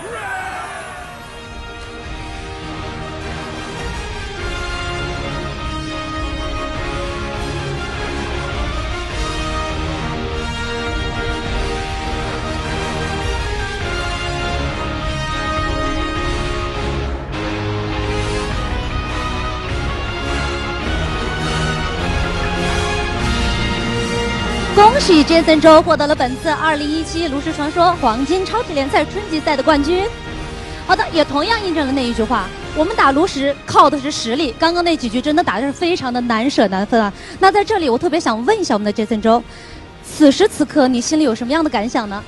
恭喜 Jason 周获得了本次2017炉石传说黄金超级联赛春季赛的冠军。好的，也同样印证了那一句话，我们打炉石靠的是实力。刚刚那几局真的打的是非常的难舍难分啊。那在这里，我特别想问一下我们的 Jason 周，此时此刻你心里有什么样的感想呢？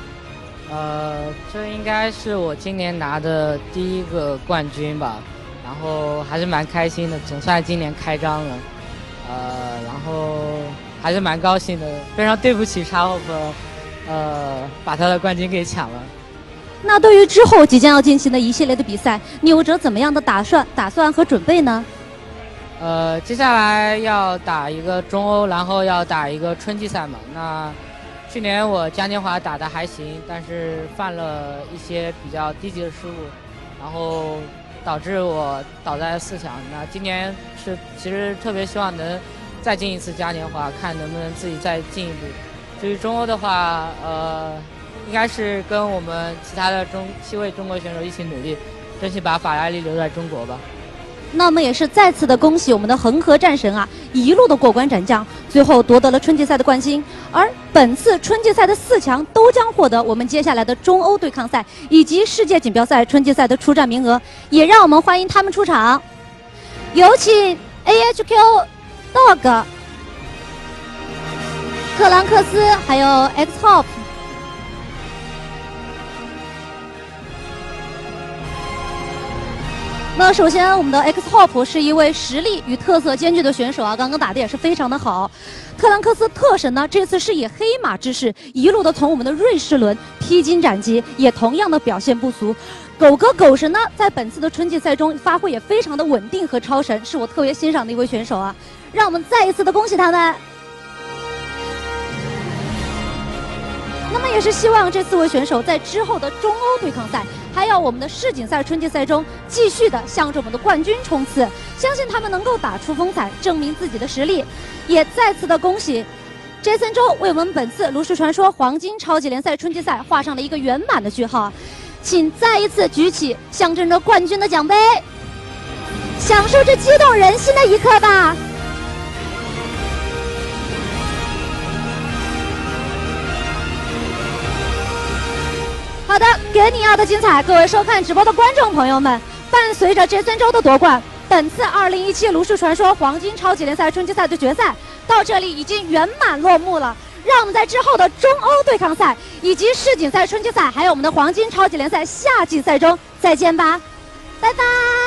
这应该是我今年拿的第1个冠军吧，然后还是蛮开心的，总算今年开张了。然后还是蛮高兴的，非常对不起X-Hope，把他的冠军给抢了。 那对于之后即将要进行的一系列的比赛，你有着怎么样的打算和准备呢？ 接下来要打一个中欧，然后要打一个春季赛嘛。那去年我嘉年华打得还行，但是犯了一些比较低级的失误，然后导致我倒在4强。那今年其实特别希望能再进一次嘉年华，看能不能自己再进一步。至于中欧的话，应该是跟我们其他的7位中国选手一起努力，争取把法拉利留在中国吧。 那么也是再次的恭喜我们的恒河战神啊，一路的过关斩将，最后夺得了春季赛的冠军。而本次春季赛的4强都将获得我们接下来的中欧对抗赛以及世界锦标赛春季赛的出战名额，也让我们欢迎他们出场。有请 AHQ Dog、克兰克斯还有 X-Hope。那首先，我们的 X-Hope 是一位实力与特色兼具的选手啊，刚刚打的也是非常的好。克兰克斯特神呢，这次是以黑马之势一路的从我们的瑞士轮披荆斩棘，也同样的表现不俗。狗神呢，在本次的春季赛中发挥也非常的稳定和超神，是我特别欣赏的一位选手啊。让我们再一次的恭喜他们。那么也是希望这4位选手在之后的中欧对抗赛，还有我们的世锦赛春季赛中，继续的向着我们的冠军冲刺。相信他们能够打出风采，证明自己的实力。也再次的恭喜 Jason 周为我们本次炉石传说黄金超级联赛春季赛画上了一个圆满的句号。请再一次举起象征着冠军的奖杯，享受这激动人心的一刻吧。好的，给你要的精彩，各位收看直播的观众朋友们，伴随着Jason周的夺冠，本次2017炉石传说黄金超级联赛春季赛的决赛到这里已经圆满落幕了。让我们在之后的中欧对抗赛以及世锦赛春季赛，还有我们的黄金超级联赛夏季赛中再见吧，拜拜。